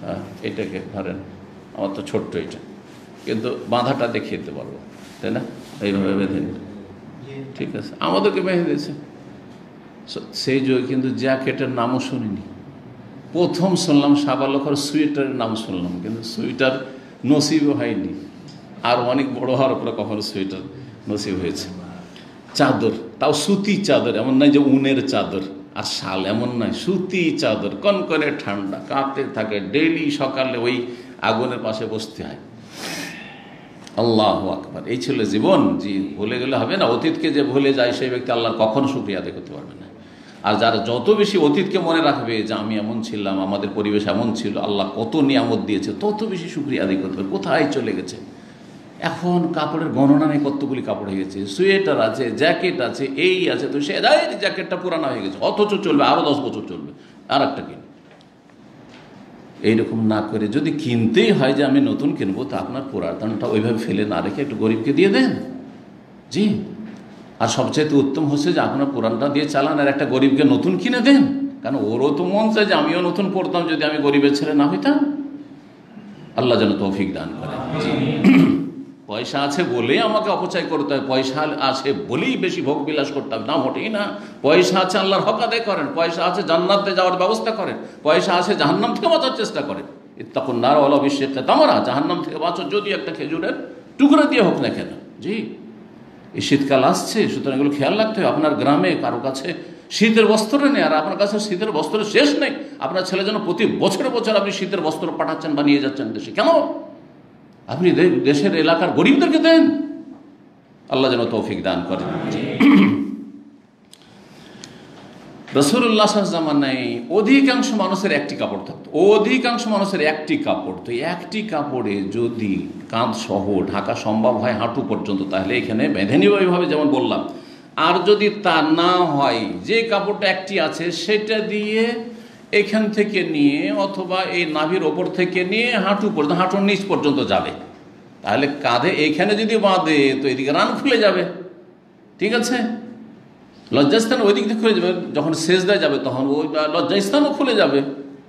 এটাকে ধরেন, আমার তো ছোট্ট এটা, কিন্তু বাঁধাটা দেখিয়ে দিতে পারবো, তাই না? এইভাবে বেঁধে নিন, ঠিক আছে, আমাদেরকে বেঁধে দিয়েছে সেই যে, কিন্তু জ্যাকেটের নামও শুনিনি। প্রথম শুনলাম সাবালকের সোয়েটারের নাম শুনলাম, কিন্তু সোয়েটার নসিবও হয়নি। আর অনেক বড় হওয়ার পরে কখনো সোয়েটার নসিব হয়েছে। চাদর, তাও সুতি চাদর, এমন নয় যে উনের চাদর আর শাল, এমন নয়, সুতি চাদর, কনকনে ঠান্ডা, কাঁপতে থাকে, ডেইলি সকালে ওই আগুনের পাশে বসতে হয়। আল্লাহু আকবার, এই ছিল জীবন। জি, ভুলে গেলে হবে না। অতীতকে যে ভুলে যায় সেই ব্যক্তি আল্লাহর কখনো শুকরিয়া আদায় করতে পারবে না। আর যারা যত বেশি অতীতকে মনে রাখবে যে আমি এমন ছিলাম, আমাদের পরিবেশ এমন ছিল, আল্লাহ কত নিয়ামত দিয়েছে, তত বেশি শুকরিয়া আদায় করতে হবে। কোথায় চলে গেছে এখন? কাপড়ের গণনা নেই, কতগুলি কাপড় হয়ে গেছে, সোয়েটার আছে, জ্যাকেট আছে, এই আছে, তো সে জ্যাকেটটা পুরানো হয়ে গেছে, অথচ চলবে, আরও 10 বছর চলবে, আর একটা কিনে। এইরকম না করে যদি কিনতেই হয় যে আমি নতুন কিনবো, তা আপনার পুরাতনটা ওইভাবে ফেলে না রেখে একটু গরিবকে দিয়ে দেন। জি, আর সবচাইতে উত্তম হচ্ছে যে আপনার পুরানটা দিয়ে চালান আর একটা গরিবকে নতুন কিনে দেন, কারণ ওরও তো মন চায় যে আমিও নতুন পড়তাম যদি আমি গরিবের ছেলে না হইতাম। আল্লাহ যেন তৌফিক দান করে। জি, পয়সা আছে বলেই আমাকে অপচয় করতে হয়, পয়সা আছে বলেই বেশি ভোগ বিলাস করতে হবে, না, মোটেই না। পয়সা আছে আল্লাহর হক আদায় করেন, পয়সা আছে জান্নাতে যাওয়ার ব্যবস্থা করেন, পয়সা আছে জাহান্নাম থেকে বাঁচার চেষ্টা করেন। ইত্তাকুন নার ওয়ালাউ বিশিক্কি তামরা, জাহান্নাম থেকে বাঁচো যদি একটা খেজুরের টুকরা দিয়ে হোক না কেন। জি, এই শীতকাল আসছে, সুতরাং এগুলো খেয়াল রাখতে হবে। আপনার গ্রামে কারো কাছে শীতের বস্ত্র নেই, আর আপনার কাছে শীতের বস্ত্র শেষ নেই, আপনার ছেলে যেন প্রতি বছরে বছর আপনি শীতের বস্ত্র পাঠাচ্ছেন বা নিয়ে যাচ্ছেন দেশে, কেন? আপনি দেশের এলাকার গরিবদেরকে দেন। আল্লাহ যেন তৌফিক দান করেন। রাসূলুল্লাহ জামানায় অধিকাংশ মানুষের একটি কাপড় থাকতো, অধিকাংশ মানুষের একটি কাপড়। তো একটি কাপড়ে যদি কাঁধ সহ ঢাকা সম্ভব হয় হাঁটু পর্যন্ত, তাহলে এখানে বেঁধে নিব এইভাবে যেমন বললাম। আর যদি তা না হয়, যে কাপড়টা একটি আছে সেটা দিয়ে এখান থেকে নিয়ে অথবা এই নাভির ওপর থেকে নিয়ে হাঁটু পর্যন্ত, হাঁটুর নিচ পর্যন্ত যাবে, তাহলে কাঁধে এইখানে যদি বাঁধে তো এদিকে রান খুলে যাবে, ঠিক আছে? লজ্জাস্থান ওই দিক দিয়ে খুলে যাবে, যখন সেজদায় যাবে তখন ওই লজ্জাস্থানও খুলে যাবে।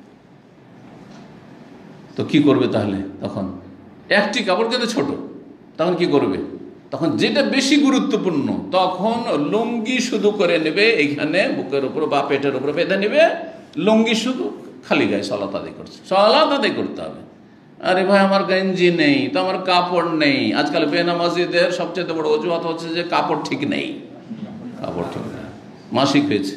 তো কি করবে তাহলে? তখন একটি কাপড় কিন্তু ছোট, তখন কি করবে? তখন যেটা বেশি গুরুত্বপূর্ণ, তখন লুঙ্গি শুধু করে নেবে, এইখানে বুকের উপর বা পেটের উপরে বেঁধে নেবে, লুঙ্গি শুধু, খালি গায়ে সালাত আদায় করছে, সালাত আদায় করতে হবে। আরে ভাই আমার গেঞ্জি নেই, তো আমার কাপড় নেই। আজকাল বেনামাজিদের সবচেয়ে বড় অজুহাত হচ্ছে যে কাপড় ঠিক নেই, কাপড় ঠিক নেই, মাসিক হয়েছে।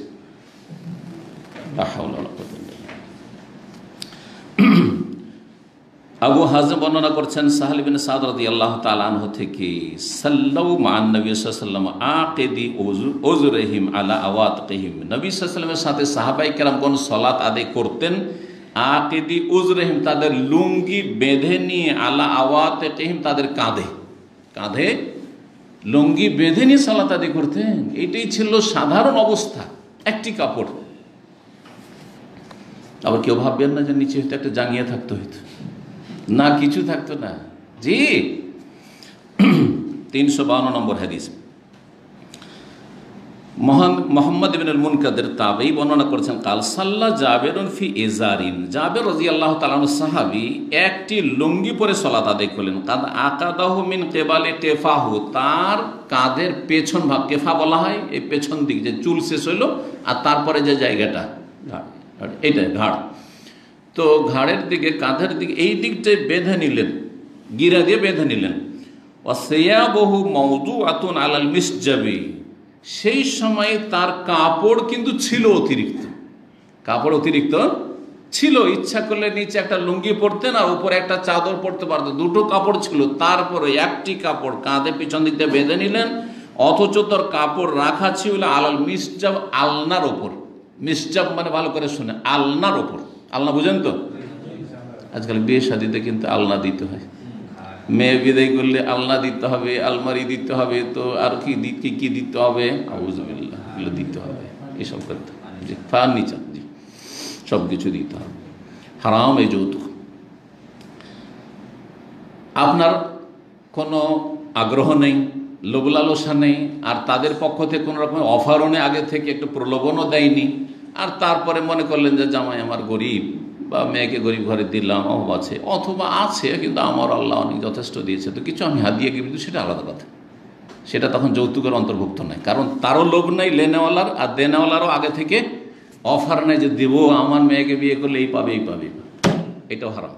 আবু হাজম বর্ণনা করছেন সাহল বিন সাদ রাদিয়াল্লাহু তাআলা আনহু থেকে, সাল্লাউ মা'আন নবী সাল্লাল্লাহু আলাইহি ওয়াসাল্লাম আকিদি উযুরহিম আলা আওয়াতিহিম, নবী সাল্লাল্লাহু আলাইহি ওয়াসাল্লামের সাথে সাহাবায়ে কেরামগণ সালাত আদায় করতেন আকিদি উযরহিম, তাদের লুঙ্গি বেঁধে নিয়ে, আলা আওয়াতিহিম, তাদের কাঁধে, কাঁধে লুঙ্গি বেঁধে নিয়ে সালাত আদায় করতেন। এটাই ছিল সাধারণ অবস্থা, একটি কাপড়। আবার কেউ ভাববেন না যে নিচে হয়তো একটা জাঙ্গিয়া থাকতো, হয়তো না, কিছু থাকতো না। জি, 352 নম্বর হাদিস, মোহাম্মদ ইবনুল মুনকাদির তাবেঈ বর্ণনা করেছেন, কাল সাল্লা জাবেরুন ফি ইজারিন, জাবের রাদিয়াল্লাহু তাআলা আনহু সাহাবী একটি লুঙ্গি পরে সালাত আদায় করলেন। কাদ আকাদাহু মিন কিবালি টেফাহু, তার কাঁধের পেছন ভাগ, কেফা বলা হয় এই পেছন দিক, যে চুল শেষ হইল আর তারপরে যে জায়গাটা ঘাড়, এইটাই ঘাড়, তো ঘাড়ের দিকে, কাঁধের দিকে, এই দিকটায় বেঁধে নিলেন, গিরা দিয়ে বেঁধে নিলেন। ওয়াসিয়াবহু মাওদুআতুন আলাল মিসজাবি, সেই সময় তার কাপড় কিন্তু ছিল অতিরিক্ত, কাপড় অতিরিক্ত ছিল। ইচ্ছা করলে নিচে একটা লুঙ্গি পরতেন আর উপরে একটা চাদর পরতে পারতেন, দুটো কাপড় ছিল। তারপরে একটি কাপড় কাঁধে পিছন দিক দিয়ে বেঁধে নিলেন, অথচ তোর কাপড় রাখা ছিল আলাল মিসজাব, আলনার ওপর। মিসজাব মানে ভালো করে শুনে, আলনার ওপর। আলনা বুঝেন তো? আজকাল বিয়ে শাদিতে কিন্তু আলনা দিতে হয়, মেয়ে বিদায় করলে আলনা দিতে হবে, আলমারি দিতে হবে, তো আর কি দিতে হবে, আউযুবিল্লাহ, এগুলো দিতে হবে, এসব করতে হবে, জি, ফার্নিচার, জি, সব কিছু দিতে হবে, হারাম এই যৌতুক। আপনার কোনো আগ্রহ নেই, লোভ লালসা নেই, আর তাদের পক্ষ থেকে কোনো রকম অফারও নেই, আগে থেকে একটু প্রলোভনও দেয়নি, আর তারপরে মনে করলেন যে জামাই আমার গরিব, বা মেয়েকে গরিব ঘরে দিলাম অভাব আছে, অথবা আছে কিন্তু আমার আল্লাহ অনেক যথেষ্ট দিয়েছে তো কিছু আমি হাদিয়া গিফট দিই, সেটা আলাদা কথা, সেটা তখন যৌতুকের অন্তর্ভুক্ত নয়। কারণ তারও লোভ নেই লেনেওয়ালার, আর দেনেওয়ালারও আগে থেকে অফার নেই যে দেবো, আমার মেয়েকে বিয়ে করলে এই পাবে এই পাবে, এটাও হারাম।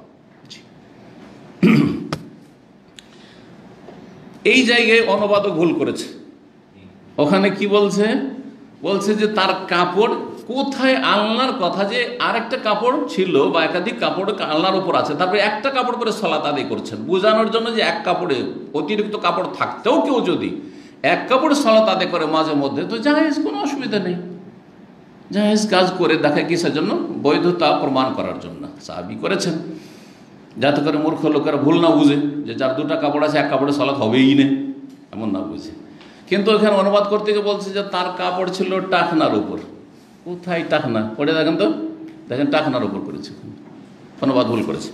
এই জায়গায় অনুবাদক ভুল করেছে। ওখানে কি বলছে, বলছে যে তার কাপড় কোথায়, আলনার কথা যে আরেকটা কাপড় ছিল বা একাধিক কাপড় আলনার উপর আছে, তারপরে একটা কাপড় করে সালাত আদায় করছেন, বোঝানোর জন্য যে এক কাপড়ে অতিরিক্ত কাপড় থাকতেও কেউ যদি এক কাপড়ে সালাত আদায় করে মাঝে মধ্যে, তো জায়েজ, কোনো অসুবিধা নেই। জায়েজ কাজ করে দেখায় কিসের জন্য? বৈধতা প্রমাণ করার জন্য সাহাবী করেছেন, যাতে করে মূর্খ লোকেরা ভুল না বুঝে যে যার দুটা কাপড় আছে এক কাপড়ে সালাত হবেই না, এমন না বুঝে। কিন্তু এখানে অনুবাদ করতে গিয়ে বলছে যে তার কাপড় ছিল টাকনার উপর। কোথায় টাকনা? পড়ে দেখেন তো, দেখেন টাকনার উপর করেছে, অনুবাদ ভুল করেছে।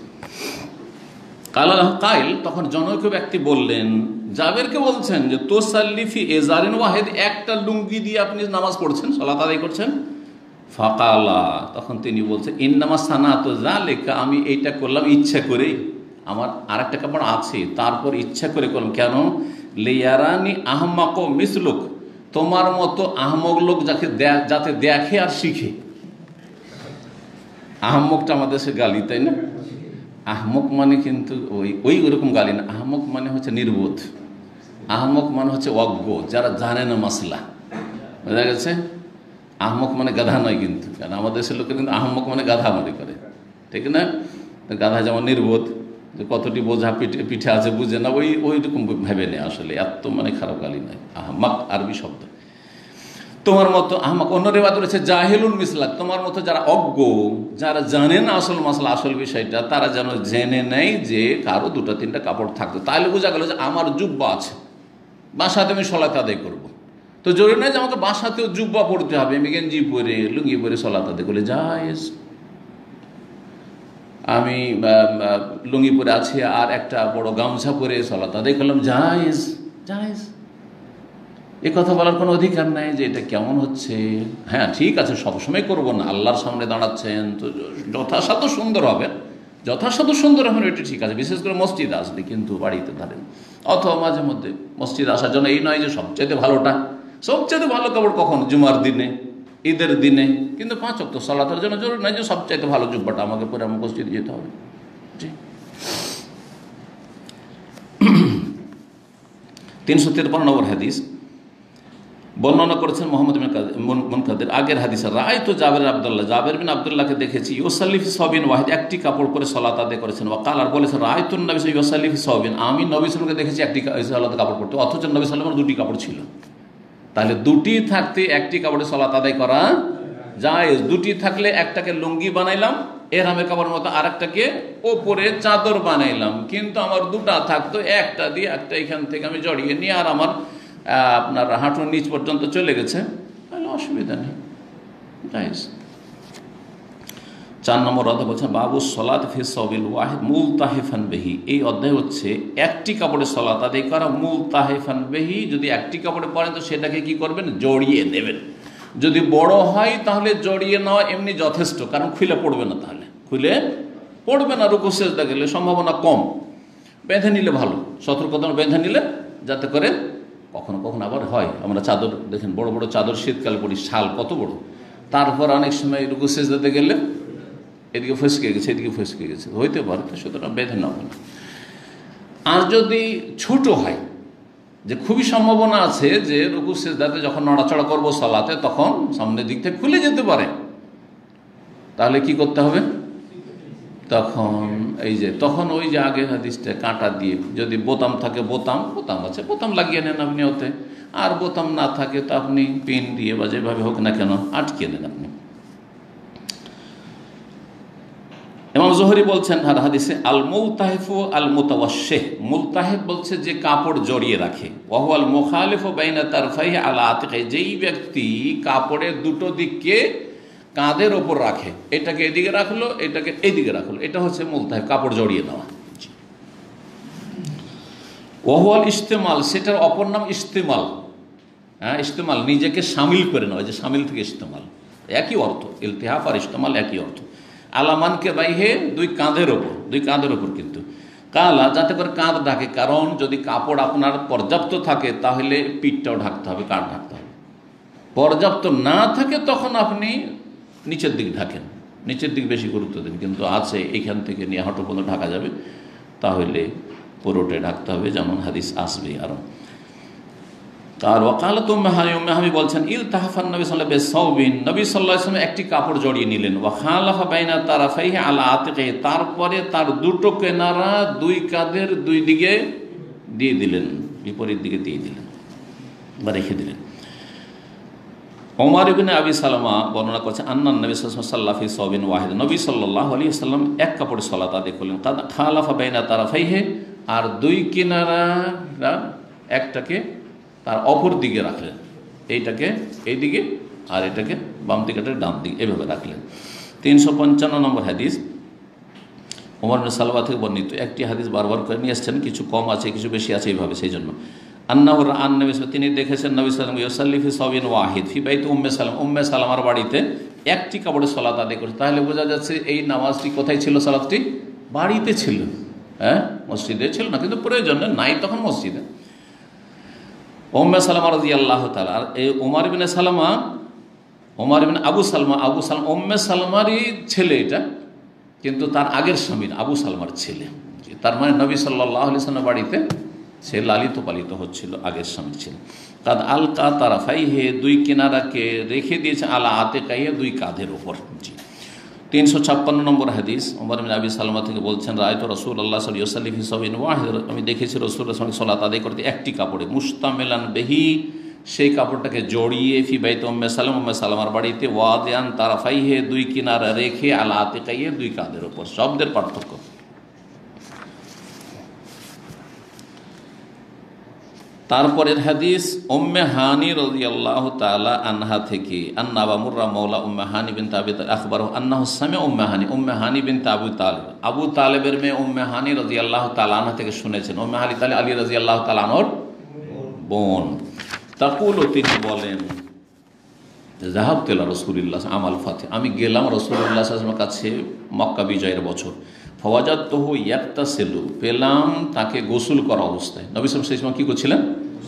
কাইল, তখন জনৈক ব্যক্তি বললেন, জাবেরকে বলছেন যে তোসাল্লিফি এজারিন ওয়াহেদ, একটা লুঙ্গি দিয়ে আপনি নামাজ পড়ছেন, সালাত আদায় করছেন। ফাকালা, তখন তিনি বলছেন, ইন্নামা সানাতু যালিকা, আমি এইটা করলাম ইচ্ছা করেই, আমার আরেকটা কাপড় আছে তারপর ইচ্ছা করে করলাম। কেন? লিয়ারানি আহমাক মিসলুক, তোমার মতো আহমক লোক যাতে দেখে আর শিখে। আহমকটা আমাদের দেশে গালি, তাই না? আহমক মানে কিন্তু ওই ওরকম গালি না। আহমক মানে হচ্ছে নির্বোধ, আহমক মানে হচ্ছে অজ্ঞ, যারা জানে না মাসলা, বোঝা গেছে? আহমক মানে গাধা নয় কিন্তু, কারণ আমাদের দেশের লোকের কিন্তু আহমক মানে গাধা মনে করে, ঠিক না? গাধা যেমন নির্বোধ, যে কতটি বোঝা পিঠে আছে বুঝে না, ওই রকম ভেবে নেই। আসলে এত মানে খারাপ গালি নয়, আহমাক আরবি শব্দ। তোমার মতো আহমাক, অন্য রেওয়ায়েত রয়েছে জাহিলুন মিসলাক, তোমার মতো যারা অজ্ঞ, যারা জানে না আসল মাসলা, আসল বিষয়টা, তারা যেন জেনে নেয় যে কারো দুটা তিনটা কাপড় থাকতো। তাহলে বোঝা গেল যে আমার জুব্বা আছে, বাসাতে আমি সালাত আদায় করবো, তো জরুরি নয় যে আমাকে বাসাতেও জুব্বা পড়তে হবে, আমি গেঞ্জি পরে লুঙ্গি পরে সালাত আদায় করলে জায়েজ। আমি লুঙ্গি পরে আছি আর একটা বড় গামছা পরে সালাত আদায় করলাম, জায়েজ, জায়েজ। এ কথা বলার কোনো অধিকার নাই যে এটা কেমন হচ্ছে। হ্যাঁ ঠিক আছে, সবসময় করবো না, আল্লাহর সামনে দাঁড়াচ্ছেন তো যথাসাধ্য সুন্দর হবে, যথাসাধ্য সুন্দর হবে, এটা ঠিক আছে, বিশেষ করে মসজিদে আসলে, কিন্তু বাড়িতে ধরেন অথবা মাঝে মধ্যে মসজিদে আসার জন্য এই নয় যে সবচেয়ে ভালোটা, সবচেয়ে ভালো কাপড় কখন? জুমার দিনে, ঈদের দিনে, কিন্তু 5 ওয়াক্ত সালাতের জন্য জরুরি নয় যে সবচাইতে ভালো জুব্বাটা আমাকে পরে আমার মসজিদে যেতে হবে। জি। 353 নম্বর হাদিস বর্ণনা করেছেন মোহাম্মদ বিন মুনকাদির, আগের হাদিসে, রাআইতু জাবের আব্দুল্লাহ, জাবের বিন আব্দুল্লাহকে দেখেছি, ইউসাল্লি ফি সাবিন ওয়াহিদ, একটি কাপড় পরে সালাত আদায় করেছেন। ওয়াকাল, আর বলেছেন, রাআইতুন নবী ইউসাল্লি ফি সাবিন, আমি নবী সাল্লাল্লাহু আলাইহি ওয়াসাল্লামকে দেখেছি একটি সালাতে কাপড় পরতে, অথচ নবী সাল্লাল্লাহু আলাইহি ওয়াসাল্লামের দুটি কাপড় ছিল। তাহলে দুটি থাকতে একটি কাপড়ে সালাত আদায় করা জায়েজ, দুটি থাকলে একটাকে লুঙ্গি বানাইলাম এহরামের কাপড়ের মতো, আর একটাকে ওপরে চাদর বানাইলাম, কিন্তু আমার দুটা থাকতো, একটা দিয়ে একটা এখান থেকে আমি জড়িয়ে নিয়ে আর আমার আপনার হাঁটুর নিচ পর্যন্ত চলে গেছে, তাহলে অসুবিধা নেই, জায়েজ। 4 নম্বর অধ্যায় বলছেন বাবু সলাত ফি সাবিল ওয়াহিদ মুলতাহিফান বিহি, এই অধ্যায় হচ্ছে একটি কাপড়ে সালাত আদায় করা, মুলতাহিফান বিহি, যদি একটি কাপড়ে পড়েন তো সেটাকে কি করবেন? জড়িয়ে দেবেন। যদি বড় হয় তাহলে জড়িয়ে নেওয়া এমনি যথেষ্ট, কারণ খুলে পড়বে না, তাহলে খুলে পড়বে না, রুকু সিজদা গেলে সম্ভাবনা কম। বেঁধে নিলে ভালো, সতর্কতা বেঁধে নিলে, যাতে করে কখনো কখনো আবার হয়, আমরা চাদর দেখেন, বড় বড় চাদর শীতকালে পড়ি, শাল কত বড়, তারপর অনেক সময় রুকু সিজদাতে গেলে এদিকে ফসকে গেছে এদিকে ফসকে গেছে, হইতে পারে, তো সুতরাং বেঁধে নেওয়া না। আর যদি ছোট হয়, যে খুবই সম্ভাবনা আছে যে রুকু সিজদাতে যখন নড়াচড়া করবো সালাতে, তখন সামনের দিক থেকে খুলে যেতে পারে, তাহলে কি করতে হবে? তখন তখন ওই যে আগের হাদিসটা, কাঁটা দিয়ে, যদি বোতাম থাকে, বোতাম আছে, বোতাম লাগিয়ে নেন আপনি ওতে, আর বোতাম না থাকে তো আপনি পিন দিয়ে বা যেভাবে হোক না কেন আটকে নেন আপনি। ইমাম জোহরি বলছেন আর হাদিসে, আল মুলতাহিফু আল মুতাওয়াশশিহ, মুলতাহিফ বলছে যে কাপড় জড়িয়ে রাখে, ওয়া হুয়াল মুখালিফু বাইনা তারফাইহি আলা আতিকি, যেই ব্যক্তি কাপড়ের দুটো দিককে কাঁধের ওপর রাখে, এটাকে এদিকে রাখলো, এটাকে এইদিকে রাখলো, এটা হচ্ছে মুলতাহিফ, কাপড় জড়িয়ে নেওয়া। ওয়া হুয়াল ইস্তেমাল, সেটার অপর নাম ইস্তেমাল। হ্যাঁ, ইস্তেমাল নিজেকে শামিল করে নেওয়া, যে শামিল থেকে ইস্তেমাল, একই অর্থ, ইলতিহাফ আর ইস্তেমাল একই অর্থ। আলামানকে বাইহে, দুই কাঁধের ওপর কিন্তু কালা, যাতে করে কাঁধ ঢাকে। কারণ যদি কাপড় আপনার পর্যাপ্ত থাকে তাহলে পিঠটাও ঢাকতে হবে, কাঁধ ঢাকতে হবে। পর্যাপ্ত না থাকে তখন আপনি নিচের দিক ঢাকেন, নিচের দিক বেশি গুরুত্ব দিন। কিন্তু আছে এখান থেকে নিয়ে হাঁটু পর্যন্ত ঢাকা যাবে, তাহলে পুরোটাই ঢাকতে হবে, যেমন হাদিস আসবে আরো। আর ওয়াকালাত উম্মে হানি বলছেন ইল তাহফান নবী সাল্লাল্লাহু আলাইহি ওয়াসাল্লাম, নবী সাল্লাল্লাহু আলাইহি ওয়াসাল্লাম একটি কাপড় জড়িয়ে নিলেন। ওয়া খালাফা বাইনা তারাফাইহি আলা আতিকিহি, তারপরে তার দুটো কিনারা দুই কাঁধের দুই দিকে দিয়ে দিলেন, বিপরীত দিকে দিয়ে দিলেন বা রেখে দিলেন। ওমর ইবনে আবি সালামা বর্ণনা করছেন আন্নান নবী সাল্লাল্লাহু আলাইহি ওয়াসাল্লাম ফি সাওবিন ওয়াহিদ, নবী সাল্লাল্লাহু আলাইহি ওয়াসাল্লাম এক কাপড়ে সালাত আদায় করলেন। খালাফা বাইনা তারাফাইহি, আর দুই কিনারা একটাকে তার অপর দিকে রাখলেন, এইটাকে এই দিকে আর এটাকে বাম দিকেটা ডান দিকে, এভাবে রাখলেন। 355 নম্বর হাদিস ওমর ইবনে সালমা থেকে বর্ণিত। একটি হাদিস বারবার করে নিয়ে আসছেন, কিছু কম আছে কিছু বেশি আছে এইভাবে, সেই জন্য আন্নাহু রাআন নবী, তিনি দেখেছেন নবী সাল্লাল্লাহু আলাইহি ওয়াসাল্লাম ইউসাল্লি ফি সাওবিন ওয়াহিদ ফি বাইতি উম্মে সালামার বাড়িতে একটি কাপড়ে সালাত আদায় করেছে। তাহলে বোঝা যাচ্ছে এই নামাজটি কোথায় ছিল? সালাতটি বাড়িতে ছিল, হ্যাঁ, মসজিদে ছিল না, কিন্তু প্রয়োজনে নাই তখন মসজিদে। উম্মে সালামা রাদিয়াল্লাহু তাআলা, এই ওমর ইবনে আবু সালমা উম্মে সালমারই ছেলে এটা, কিন্তু তার আগের স্বামীর আবু সালমার ছেলে। তার মানে নবী সাল্লাল্লাহু আলাইহি ওয়াসাল্লাম বাড়িতে সে লালিত পালিত হচ্ছিল, আগের স্বামীর ছেলে। কাদ আলকা তারাফাইহি, দুই কিনারাকে রেখে দিয়েছে, আলা আতিকাইহি, দুই কাঁধের ওপর। জি। 356 নম্বর হাদিস ওমর ইবনে আবি সালমা থেকে বলছেন রাআইতু রাসূলুল্লাহ সাল্লাল্লাহু আলাইহি ওয়াসাল্লাম ফি সাওবিন ওয়াহিদ, আমি দেখেছি রাসূলুল্লাহ সাল্লাল্লাহু আলাইহি ওয়াসাল্লাম সালাত আদায় করতে একটি কাপড়ে, মুস্তামিলান বিহি, সেই কাপড়টাকে জড়িয়ে, ফি বাইতি উম্মে সালামার বাড়িতে, ওয়াদিয়ান তারাফাইহি, দুই কিনারা রেখে, আলা আতিকাইহি, দুই কাঁধের ওপর। শব্দের পার্থক্য। তারপরের হাদিস উম্মে হানি রাদিয়াল্লাহু তাআলা আনহা থেকে, আন্না আবা মুররা মাওলা উম্মে হানি বিনতে আবি তালিব আখবরহু আন্নাহু সামিআ উম্মে হানি বিনতে আবু তালিবের মেয়ে উম্মে হানি রাদিয়াল্লাহু তাআলা আনহা থেকে শুনেছেন। উম্মে হানি তাহলে আলী রাদিয়াল্লাহু তাআলা আনহর বোন। তাকুলু, তিনি বলেন, যাহাবতু ইলা রাসূলিল্লাহ আমাল ফাতিহ, আমি গেলাম রাসূলুল্লাহ সাল্লাল্লাহু আলাইহি ওয়াসাল্লামের কাছে মক্কা বিজয়ের বছর। ফাওয়াজাদতুহু ইয়াগতাসিলু, পেলাম তাকে গোসল করা অবস্থায়। নবী সাল্লাল্লাহু আলাইহি ওয়াসাল্লাম কি করছিলেন?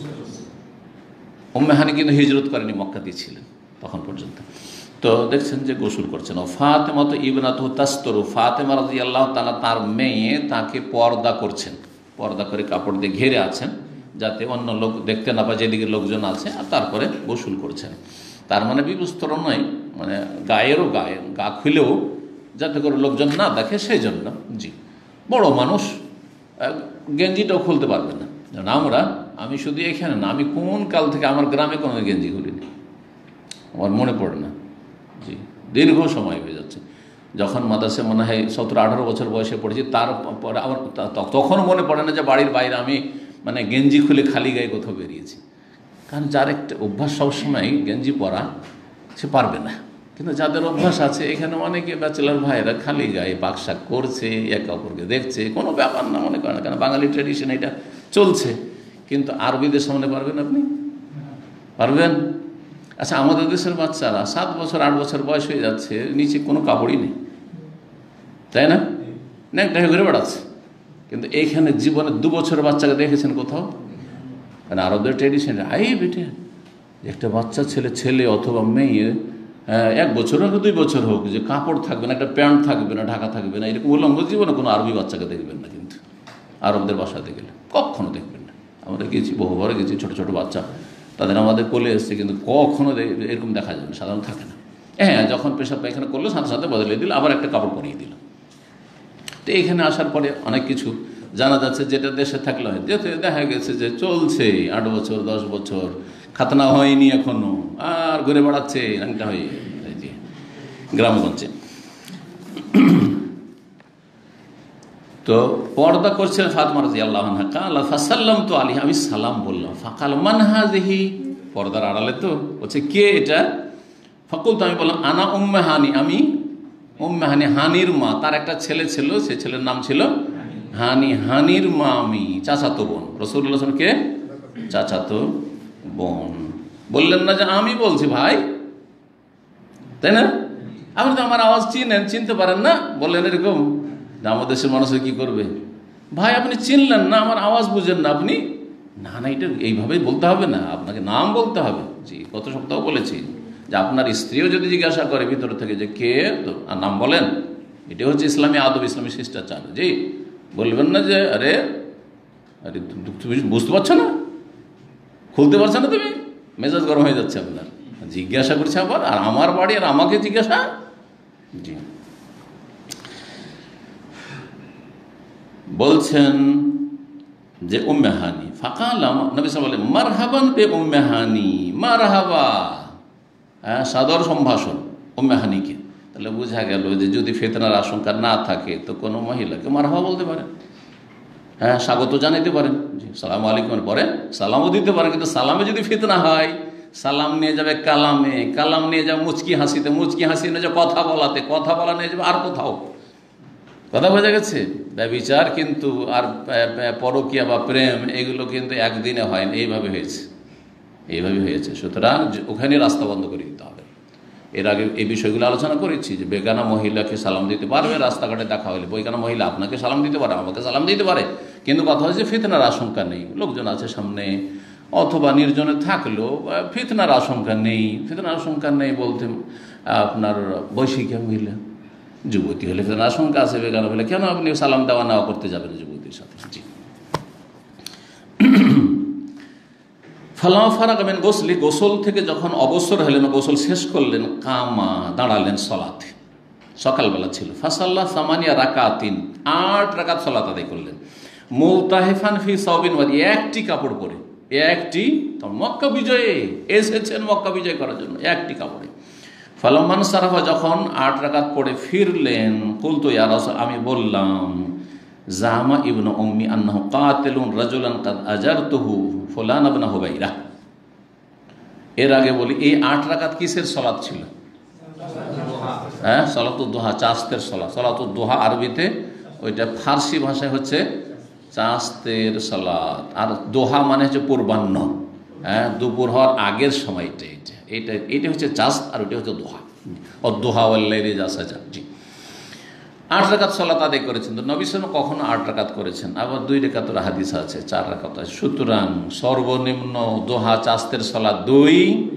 উম্মে হানি কিন্তু হিজরত করেনি, মক্কাতেই ছিলেন তখন পর্যন্ত। তো দেখছেন যে গোসল করছেন। ফাতেমা তো ইবনাতুহু তাস্তরু, ফাতেমা রাদিয়াল্লাহু তাআলা তার মেয়ে তাকে পর্দা করছেন, পর্দা করে কাপড় দিয়ে ঘিরে আছেন যাতে অন্য লোক দেখতে না পায় যেদিকে লোকজন আছে, আর তারপরে গোসল করছেন। তার মানে বিবস্ত্র নয়, মানে গায়েরও গা খুলেও যাতে করে লোকজন না দেখে সেই জন্য। জি, বড় মানুষ গেঞ্জিটাও খুলতে পারবে না। আমি শুধু এখানে না, আমি কোন কাল থেকে আমার গ্রামে কোনো গেঞ্জি খুলিনি, আমার মনে পড়ে না। জি, দীর্ঘ সময় হয়ে যাচ্ছে। যখন মাদ্রাসে মনে হয় 17-18 বছর বয়সে পড়েছি, তারপরে আমার তখন মনে পড়ে না যে বাড়ির বাইরে আমি মানে গেঞ্জি খুলে খালি গায়ে কোথাও বেরিয়েছি। কারণ যার একটা অভ্যাস সবসময় গেঞ্জি পরা, সে পারবে না। কিন্তু যাদের অভ্যাস আছে, এখানে অনেকে ব্যাচেলার ভাইয়েরা খালি গায়ে পাকশাক করছে, একে অপরকে দেখছে, কোনো ব্যাপার না মনে করে না, কারণ বাঙালি ট্র্যাডিশন এটা চলছে। কিন্তু আরবিদের সামনে পারবেন আপনি? পারবেন? আচ্ছা, আমাদের দেশের বাচ্চারা 7 বছর 8 বছর বয়স হয়ে যাচ্ছে, নিচে কোনো কাপড়ই নেই, তাই না? একটা ঘুরে বেড়াচ্ছে। কিন্তু এইখানে জীবনে 2 বছরের বাচ্চাকে দেখেছেন কোথাও? কারণ আরবদের ট্র্যাডিশন, বেটে একটা বাচ্চা ছেলে অথবা মেয়ে 1 বছর হোক 2 বছর হোক, যে কাপড় থাকবে না, একটা প্যান্ট থাকবে না, ঢাকা থাকবে না, এরকম উলঙ্গ জীবনে কোনো আরবি বাচ্চাকে দেখবেন না। কিন্তু আরবদের বাসাতে গেলে কখনো দেখবেন না। আমরা গেছি, বহুবারে গেছি, ছোট ছোট বাচ্চা তাদের আমাদের কোলে এসছে, কিন্তু কখনো এরকম দেখা যাবে না, সাধারণ থাকে না। হ্যাঁ, যখন পেশাব পায়খানা করলো সাথে সাথে বদলে দিল, আবার একটা কাপড় পরিয়ে দিল। তো এখানে আসার পরে অনেক কিছু জানা যাচ্ছে, যেটা দেশে থাকলে হয়, যেতে দেখা গেছে যে চলছে 8 বছর 10 বছর, খাতনা হয়নি এখনো, আর ঘুরে বেড়াচ্ছে রাংটা হয়ে গ্রামগঞ্জে। তো পর্দা করছেন ফাতেমা রাদিয়াল্লাহু আনহা। কালা ফাসাল্লামতু আলাইহি, আমি সালাম বললাম। ফাকাল মান হাযিহি, পর্দার আড়ালে তো বলছে কে এটা? ফাকুলতু, আমি বললাম আনা উম্মে হানি, আমি উম্মে হানি, হানির মা। তার একটা ছেলে ছিল, সে ছেলের নাম ছিল হানি, হানির মা আমি, চাচাতো বোন। রাসূলুল্লাহ সাল্লাল্লাহু আলাইহি ওয়াসাল্লাম কে? চাচাতো বোন। বললেন না যে আমি বলছি ভাই, তাই না? আপনি তো আমার আওয়াজ চিনতে পারেন না, বললেন এরকম। আমাদের দেশের মানুষের কি করবে, ভাই আপনি চিনলেন না, আমার আওয়াজ বুঝেন না আপনি, না না এটা এইভাবেই বলতে হবে না, আপনাকে নাম বলতে হবে। জি, গত সপ্তাহ বলেছি যে আপনার স্ত্রীও যদি জিজ্ঞাসা করে ভিতর থেকে যে কে, তো আর নাম বলেন। এটা হচ্ছে ইসলামী আদব, ইসলামী শিষ্টাচার। জি, বলবেন না যে আরে আরে তুমি বুঝতে পারছো না, খুলতে পারছো না, তুমি মেজাজ গরম হয়ে যাচ্ছে আপনার, জিজ্ঞাসা করছে আবার, আর আমার বাড়ি আর আমাকে জিজ্ঞাসা। জি, বলছেন যে উম্মে হানি ফাকালাম, নবী সাল্লাল্লাহু আলাইহি ওয়াসাল্লাম বলেন মারহাবান বে উম্মে হানি, মারহাবা, সাদর সম্ভাষণ উম্মে হানিকে। তাহলে বোঝা গেল যে যদি ফিতনার আশঙ্কা না থাকে তো কোনো মহিলাকে মারহাবা বলতে পারেন, হ্যাঁ স্বাগত জানাইতে পারেন, জি সালাম আলাইকুম পরে সালামও দিতে পারেন। কিন্তু সালামে যদি ফিতনা হয়, সালাম নিয়ে যাবে কালামে, কালাম নিয়ে যাবে মুচকি হাসিতে, মুচকি হাসি নিয়ে যাবে কথা বলাতে, কথা বলা নিয়ে যাবে আর কোথাও। কথা বোঝা গেছে? ব্যভিচার কিন্তু আর পরকীয়া বা প্রেম এগুলো কিন্তু একদিনে হয় না, এইভাবে হয়েছে। সুতরাং ওখানে রাস্তা বন্ধ করে দিতে হবে। এর আগে এই বিষয়গুলো আলোচনা করেছি যে বেগানা মহিলাকে সালাম দিতে পারবে, রাস্তাঘাটে দেখা হলে বেগানা মহিলা আপনাকে সালাম দিতে পারে, আমাকে সালাম দিতে পারে, কিন্তু কথা হচ্ছে ফিতনার আশঙ্কা নেই, লোকজন আছে সামনে, অথবা নির্জনে থাকলেও ফিতনার আশঙ্কা নেই। ফিতনার আশঙ্কা নেই বলতে আপনার বৈশিকা মহিলা, যুবতী হলে ফিতনার আশঙ্কা আছে, বেগানা হলে কেন আপনি সালাম দেওয়া নেওয়া করতে যাবেন যুবতীর সাথে? জি, ফালামা ফারাগা মিন গোসলি, গোসল থেকে যখন অবসর হলেন, গোসল শেষ করলেন, কামা দাঁড়ালেন সলাতে, সকালবেলা ছিল। ফাসাল্লাহ সামানিয়া রাকাতিন, 8 রাকাত সালাত আদায় করলেন। মুলতাহিফান ফি সাওবিন ওয়াদি, একটি কাপড় পরে, একটি, মক্কা বিজয়ে এসেছেন মক্কা বিজয় করার জন্য, একটি কাপড়ে। ফালাম্মান সারাফা, যখন 8 রাকাত পড়ে ফিরলেন, কুলতু ইয়া রাসূল, আমি বললাম, জামা ইবনু উম্মি আন্নাহু কাতিলুন রাজুলান কাদ আজারতুহু ফুলান ইবনে হুবাইরা। এর আগে বলি এই 8 রাকাত কিসের সালাত ছিল? হ্যাঁ, সালাতুদ দুহা, চাস্তের সালাত। সালাতুদ দুহা আরবিতে, ওইটা ফার্সি ভাষায় হচ্ছে চাস্তের সালাত। আর দোহা মানে হচ্ছে পূর্বাহ্ন, হ্যাঁ দুপুর হওয়ার আগের সময়টা, এইটা হচ্ছে চাস্ত, আর ওইটা হচ্ছে দোহা। ও দোহা ওয়াল্লাইলি ইযা সাজা। জি, 8 রাকাত সালাত আদায় করেছেন। তো নবী সাল্লাল্লাহু আলাইহি ওয়াসাল্লাম কখনো 8 রাকাত করেছেন, আবার 2 রাকাতের হাদিস আছে, 4 রাকাত আছে। সুতরাং সর্বনিম্ন দোহা চাস্তের সালাত 2,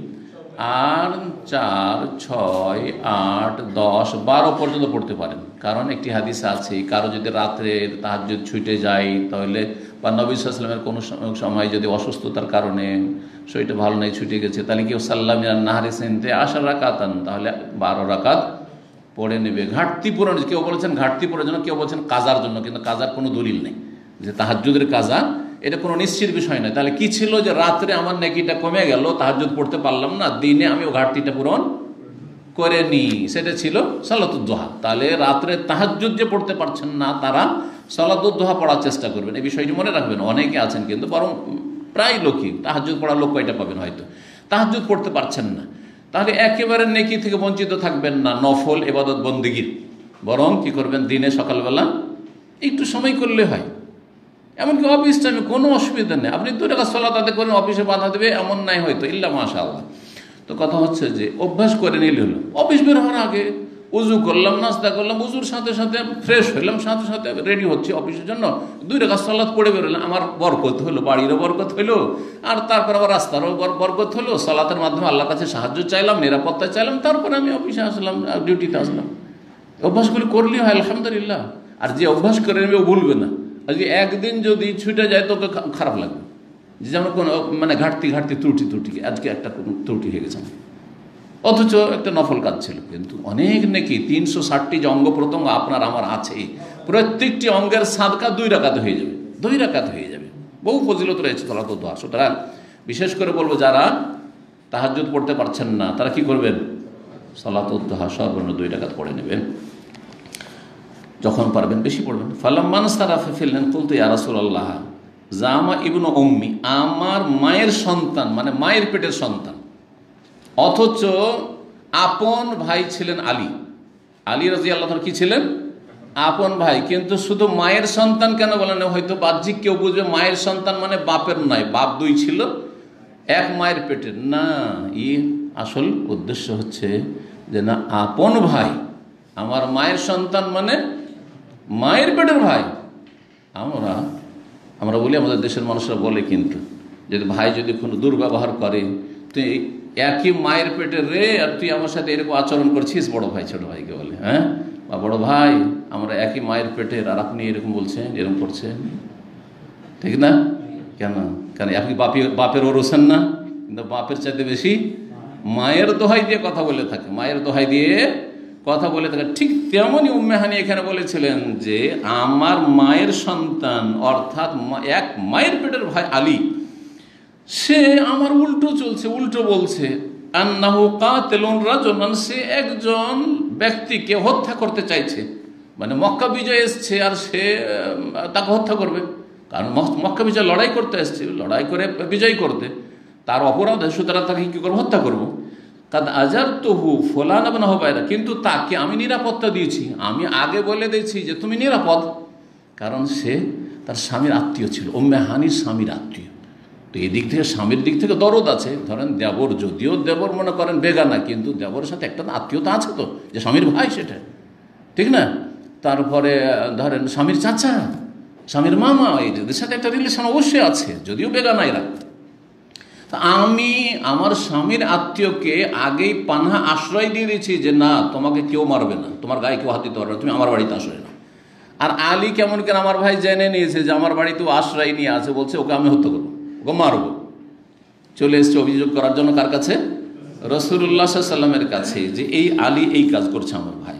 আর 4, 6, 8, 10, 12 পর্যন্ত পড়তে পারেন। কারণ একটি হাদিস আছে, কারো যদি রাত্রে তাহাজ্জুদ ছুটে যায় তাহলে, বা নবী সাল্লাল্লাহু আলাইহি ওয়াসাল্লামের কোনো সময় যদি অসুস্থতার কারণে শরীরটা ভালো নেই, ছুটে গেছে, তাহলে কেউ সাল্লাম মিনান নাহারি সিনতে 10 রাকাতান, তাহলে 12 রাকাত পড়ে নেবে। ঘাটতি পূরণ, কেউ বলেছেন ঘাটতি পূরণের জন্য, কেউ বলছেন কাজার জন্য, কিন্তু কাজার কোনো দলিল নেই যে তাহাজ্জুদের কাজা, এটা কোনো নিশ্চিত বিষয় নয়। তাহলে কি ছিল যে রাত্রে আমার নেকিটা কমে গেল, তাহাজ্জুদ পড়তে পারলাম না, দিনে আমি ও ঘাটতিটা পূরণ করে নিই, সেটা ছিল সালাতুদ দুহা। তাহলে রাত্রে তাহাজ্জুদ যে পড়তে পারছেন না, তারা সালাতুদ দুহা পড়ার চেষ্টা করবেন। এই বিষয়টি মনে রাখবেন, অনেকে আছেন কিন্তু, বরং প্রায় লোকই, তাহাজ্জুদ পড়ার লোক কয়টা পাবেন, হয়তো তাহাজ্জুদ পড়তে পারছেন না, তাহলে একেবারে নেকি থেকে বঞ্চিত থাকবেন না, নফল ইবাদত বন্দেগীর, বরং কি করবেন, দিনে সকালবেলা একটু সময় করলে হয়। এমনকি অফিস টাইমে কোনো অসুবিধা নেই, আপনি 2 রাকাত সালাত আদায় করেন, অফিসে বাধা দেবে এমন নাই হয়তো, ইল্লা মাশাআল্লাহ। তো কথা হচ্ছে যে অভ্যাস করে নিলে হলো, অফিস বের হওয়ার আগে উজু করলাম, নাস্তা করলাম, উজুর সাথে সাথে ফ্রেশ হইলাম, সাথে সাথে রেডি হচ্ছে অফিসের জন্য, 2 রাকাত সালাত পড়ে বেরোলাম, আমার বরকত হলো, বাড়িরও বরকত হলো, আর তারপর আবার রাস্তারও বরকত হলো। সালাতের মাধ্যমে আল্লাহর কাছে সাহায্য চাইলাম, নিরাপত্তা চাইলাম, তারপরে আমি অফিসে আসলাম, ডিউটিতে আসলাম। অভ্যাসগুলি করলেই হয়, আলহামদুলিল্লাহ। আর যে অভ্যাস করে নেবে ও ভুলবে না। আজকে একদিন যদি ছুটে যায় তোকে খারাপ লাগবে, যেমন কোনো মানে ঘাটতি ত্রুটি, আজকে একটা কোনো ত্রুটি হয়ে গেছে, অথচ একটা নফল কাজ ছিল, কিন্তু অনেক নাকি 360টি যে অঙ্গ প্রত্যঙ্গ আপনার আমার আছে, প্রত্যেকটি অঙ্গের সাদকা 2 রাকাত হয়ে যাবে, 2 রাকাত হয়ে যাবে। বহু ফজিলত রয়েছে সালাতুদ দুহা। সুতরাং বিশেষ করে বলবো, যারা তাহাজ্জুদ পড়তে পারছেন না, তারা কি করবেন, সালাতুদ দুহা সর্বনিম্ন 2 রাকাত পড়ে নেবেন, যখন পারবেন বেশি পড়বেন। ফালাম্মান সারাফা ফিরলেন, কুলতু ইয়া রাসূলুল্লাহ, জামা ইবনু উম্মি, আমার মায়ের সন্তান, মানে মায়ের পেটের সন্তান, অথচ আপন ভাই ছিলেন আলী রাদিয়াল্লাহু আনহু, কি ছিলেন, আপন ভাই। কিন্তু শুধু মায়ের সন্তান কেন বলেন, হয়তো বাহ্যিক কেউ বুঝবে মায়ের সন্তান মানে বাপের নয়, বাপ 2 ছিল, এক মায়ের পেটের না। আসল উদ্দেশ্য হচ্ছে যে না, আপন ভাই, আমার মায়ের সন্তান মানে মায়ের পেটের ভাই। আমরা বলি, আমাদের দেশের মানুষরা বলে, কিন্তু যদি ভাই যদি কোনো দুর্ব্যবহার করে, তুই একই মায়ের পেটের রে, আর তুই আমার সাথে এরকম আচরণ করছিস, বড় ভাই ছোট ভাইকে বলে, হ্যাঁ, বা বড় ভাই আমরা একই মায়ের পেটের, আর আপনি এরকম বলছেন, এরকম করছেন, ঠিক না? কেন? কেন আপনি বাপের ওরসেন না, কিন্তু বাপের চাইতে বেশি মায়ের দোহাই দিয়ে কথা বলে থাকে, মায়ের দোহাই দিয়ে কথা বলে থাকে। ঠিক তেমনই উম্মে হানি এখানে বলেছিলেন যে আমার মায়ের সন্তান, অর্থাৎ এক মায়ের পেটের ভাই আলী, সে আমার উল্টো চলছে, উল্টো বলছে, আন্নাহু কাতিলুন রাজুলান, সে একজন ব্যক্তিকে হত্যা করতে চাইছে। মানে মক্কা বিজয় এসছে আর সে তাকে হত্যা করবে, কারণ মক্কা বিজয় লড়াই করতে এসছে, লড়াই করে বিজয় করতে, তার অপরাধে, সুতরাং তাকে কি করবো? হত্যা করবো। কাদ আজারতুহু ফুলান ইবনে হুবাইরা, কিন্তু তাকে আমি নিরাপত্তা দিয়েছি, আমি আগে বলে দিয়েছি যে তুমি নিরাপদ, কারণ সে তার স্বামীর আত্মীয় ছিল, উম্মে হানির স্বামীর আত্মীয়। তো এই দিক থেকে স্বামীর দিক থেকে দরদ আছে। ধরেন দেবর, যদিও দেবর মনে করেন বেগানা, কিন্তু দেবরের সাথে একটা আত্মীয়তা আছে তো, যে স্বামীর ভাই, সেটা ঠিক না? তারপরে ধরেন স্বামীর চাচা, স্বামীর মামা, এদের সাথে একটা রিলেশন অবশ্যই আছে, যদিও বেগানা এরা। তা আমি আমার স্বামীর আত্মীয়কে আগেই পানাহা আশ্রয় দিয়ে দিয়েছি যে না, তোমাকে কেউ মারবে না, তোমার গায়ে কেউ হাত দিতে পারবে না, তুমি আমার বাড়িতে আশ্রয় না। আর আলী কেমন কেন আমার ভাই জেনে নিয়েছে যে আমার বাড়িতেও আশ্রয় নিয়ে আছে, বলছে ওকে আমি হত্যা করবো, ওকে মারবো। চলে এসছে অভিযোগ করার জন্য কার কাছে? রাসূলুল্লাহ সাল্লাল্লাহু আলাইহি ওয়াসাল্লামের কাছে, যে এই আলী এই কাজ করছে আমার ভাই।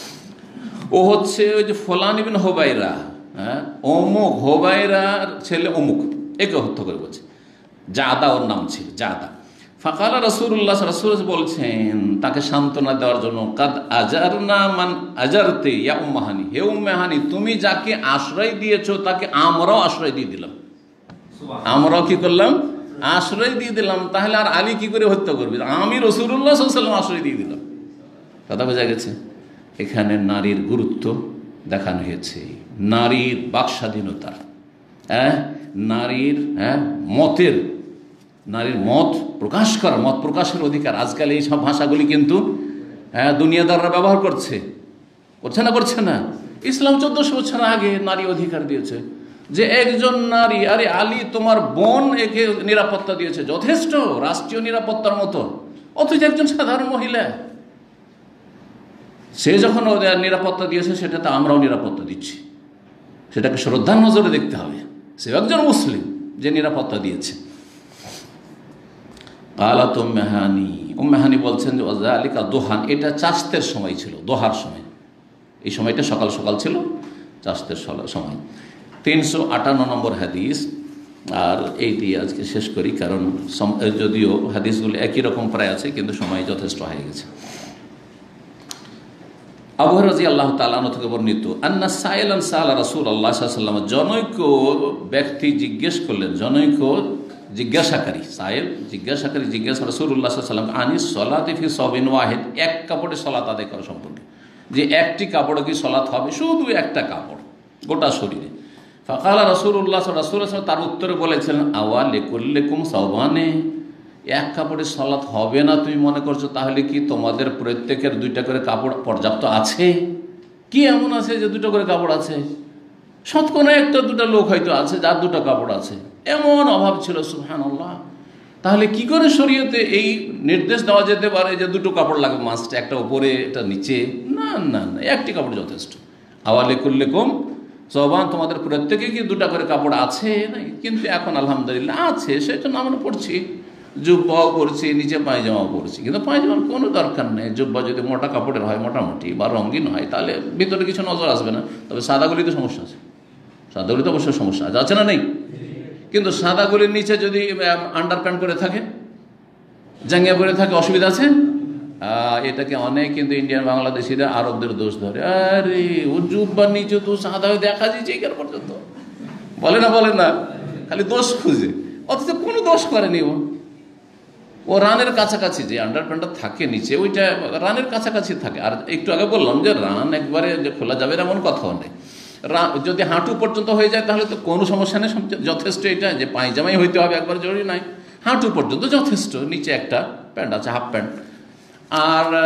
ও হচ্ছে ওই যে ফুলান ইবনে হুবাইরা, হ্যাঁ, অমুক হুবাইরার ছেলে অমুক, একে হত্যা করে বলছে। জাদা ওর নাম ছিল, জাদা। ফাকালা রাসূলুল্লাহ, রাসূল বলছেন তাকে সান্ত্বনা দেওয়ার জন্য, কাদ আজারনা মান আজারতে ইয়া উম্মে হানি, হে উম্মে হানি, তুমি যাকে আশ্রয় দিয়েছো তাকে আমরাও আশ্রয় দিয়ে দিলাম, আমরাও কি করলাম? আশ্রয় দিয়ে দিলাম। তাহলে আর আলী কি করে হত্যা করবে? আমি রাসূলুল্লাহ সাল্লাল্লাহু আলাইহি ওয়াসাল্লাম আশ্রয় দিয়ে দিলাম। কথা বোঝা গেছে? এখানে নারীর গুরুত্ব দেখানো হয়েছে, নারীর বাক স্বাধীনতার, হ্যাঁ, নারীর মতের, নারীর মত প্রকাশ করার, মত প্রকাশের অধিকার। আজকাল এই সব ভাষাগুলি কিন্তু দুনিয়াদাররা ব্যবহার করছে না? করছে না? ইসলাম 1400 বছর আগে নারী অধিকার দিয়েছে, যে একজন নারী, আরে আলী তোমার বোন, একে নিরাপত্তা দিয়েছে, যথেষ্ট, রাষ্ট্রীয় নিরাপত্তার মতো। অথচ একজন সাধারণ মহিলা, সে যখন নিরাপত্তা দিয়েছে, সেটাতে আমরাও নিরাপত্তা দিচ্ছি, সেটাকে শ্রদ্ধার নজরে দেখতে হবে। সে একজন মুসলিম যে নিরাপত্তা দিয়েছে। কালাত উম্মে হানি, উম্মে হানি বলছেন যে যালিকা দোহান, এটা চাষতের সময় ছিল, দোহার সময়, এই সময়টা সকাল সকাল ছিল, চাষতের সময়। 358 নম্বর হাদিস। আর এই দিয়ে আজকে শেষ করি, কারণ যদিও হাদিসগুলো একই রকম প্রায় আছে, কিন্তু সময় যথেষ্ট হয়ে গেছে। আবু হুরায়রা রাদিয়াল্লাহু তাআলা আনহু থেকে বর্ণিত, আন্না সাইলান সাআলা রাসূলুল্লাহ সাল্লাল্লাহু আলাইহি ওয়াসাল্লাম, জনৈক ব্যক্তি জিজ্ঞেস করলেন, জনৈক জিজ্ঞাসাকারী, সাইল জিজ্ঞাসাকারী জিজ্ঞাসা রাসূলুল্লাহ সাল্লাল্লাহু আলাইহি ওয়াসাল্লাম আনিস সালাতি ফি সাবিন ওয়াহিদ, এক কাপড়ে সালাত আদায় করা সম্পর্কে, যে একটি কাপড়ে কি সালাত হবে? শুধু একটা কাপড় গোটা শরীরে। ফাকালা রাসূলুল্লাহ সাল্লাল্লাহু আলাইহি ওয়াসাল্লাম, তার উত্তরে বলেছিলেন, আওয়া লিকুল্লিকুম সাওবানে, এক কাপড়ে সালাত হবে না তুমি মনে করছো? তাহলে কি তোমাদের প্রত্যেকের 2টা করে কাপড় পর্যাপ্ত আছে? কি এমন আছে যে 2টা করে কাপড় আছে? শতকরা 1-2টা লোক হয়তো আছে যার 2টা কাপড় আছে, এমন অভাব ছিল, সুবহানাল্লাহ। তাহলে কি করে শরীয়তে এই নির্দেশ দেওয়া যেতে পারে যে 2টো কাপড় লাগবে মাস্ট, একটা উপরে একটা নিচে? না না না, একটি কাপড় যথেষ্ট। আওয়া লিকুল্লিকুম সাওবান, তোমাদের প্রত্যেকে কি 2টা করে কাপড় আছে? নাই, কিন্তু এখন আলহামদুলিল্লাহ আছে, সেজন্য আমরা পড়ছি, জুব্বাও পরছি, নিচে পায়জামাও পরছি। কিন্তু পায়জামার কোনো দরকার নেই, জুব্বা যদি মোটা কাপড়ের হয়, মোটামুটি বা রঙিন হয়, তাহলে ভিতরে কিছু নজর আসবে না। তবে সাদাগুলিতে সমস্যা আছে, সাদাগুলিতে অবশ্যই সমস্যা আছে না? নেই, কিন্তু সাদাগুলির নিচে যদি আন্ডার প্যান্ট করে থাকে, জাঙ্গিয়া পরে থাকে, অসুবিধা আছে? এটাকে অনেক কিন্তু ইন্ডিয়ান বাংলাদেশিরা আরবদের দোষ ধরে, আরে ও জুব্বার নিচে তো সাদা হয়ে দেখা যাচ্ছে এখানে পর্যন্ত, বলে না, খালি দোষ খুঁজে, অথচ কোনো দোষ করেনি। ও রানের কাছাকাছি যে আন্ডার প্যান্টটা থাকে নিচে, ওইটা রানের কাছাকাছি থাকে। আর একটু আগে বললাম যে রান একবারে যে খোলা যাবে এমন কথাও নেই, যদি হাঁটু পর্যন্ত হয়ে যায় তাহলে তো কোনো সমস্যা নেই, যথেষ্ট। এটা যে পায়জামাই হইতে হবে একবার জরুরি নাই, হাঁটু পর্যন্ত যথেষ্ট। নিচে একটা প্যান্ট আছে, হাফ প্যান্ট। আর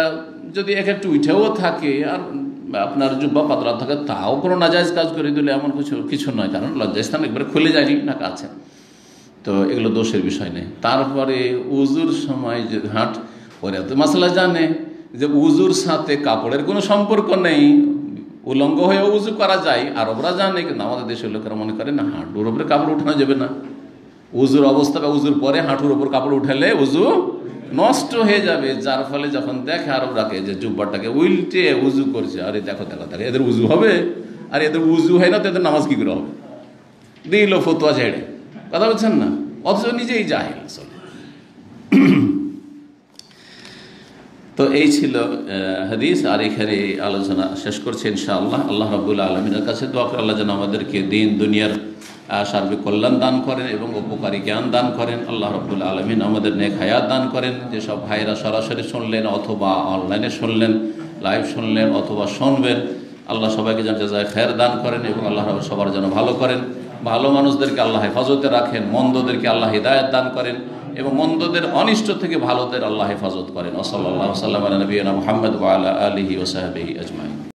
যদি এক একটু উঠেও থাকে আর আপনার জুব্বা পাতলা থাকে, তাও কোনো নাজায়েজ কাজ করে দিলে এমন কিছু নয়, কারণ লজ্জাস্থান একবারে খুলে যায়নি না কাছে, তো এগুলো দোষের বিষয় নেই। তারপরে উজুর সময় যে হাঁট ওরা তো মাসলা জানে যে উজুর সাথে কাপড়ের কোনো সম্পর্ক নেই, উলঙ্গ হয়ে উজু করা যায়, আরবরা জানে, কিন্তু আমাদের দেশের লোকেরা মনে করে না হাঁটুর উপরে কাপড় উঠানো যাবে না, উজুর অবস্থা বা উজুর পরে হাঁটুর উপর কাপড় উঠালে উজু নষ্ট হয়ে যাবে। যার ফলে যখন দেখে আরবরাকে যে জুব্বাটাকে উল্টে উজু করছে, আরে দেখো দেখো দেখো এদের উজু হবে, আর এদের উজু হয় না তো এদের নামাজ কি করে হবে, দিল ফতুয়া ঝেড়ে, কথা বলছেন না, অথচ নিজেই জাহেল আসলে। তো এই ছিল হাদিস। আর এখানে আলোচনা শেষ করছি ইনশাআল্লাহ। আল্লাহ রাব্বুল আলামিনের কাছে দোয়া করে আল্লাহ যেন আমাদেরকে দিন দুনিয়ার সার্বিক কল্যাণ দান করেন এবং উপকারী জ্ঞান দান করেন। আল্লাহ রাব্বুল আলামিন আমাদের নেক হায়াত দান করেন। যেসব ভাইরা সরাসরি শুনলেন অথবা অনলাইনে শুনলেন, লাইভ শুনলেন অথবা শুনবেন, আল্লাহ সবাইকে যেন জাযায়ে খায়ের দান করেন এবং আল্লাহ সবার যেন ভালো করেন। ভালো মানুষদেরকে আল্লাহ হেফাজতে রাখেন, মন্দদেরকে আল্লাহ হিদায়াত দান করেন এবং মন্দদের অনিষ্ট থেকে ভালোদের আল্লাহ হেফাজত করেন। ওয়া সাল্লাল্লাহু আলা নবিয়িনা মুহাম্মদ ওয়া আলা আলিহি ওয়া সাহবিহি আজমাইন।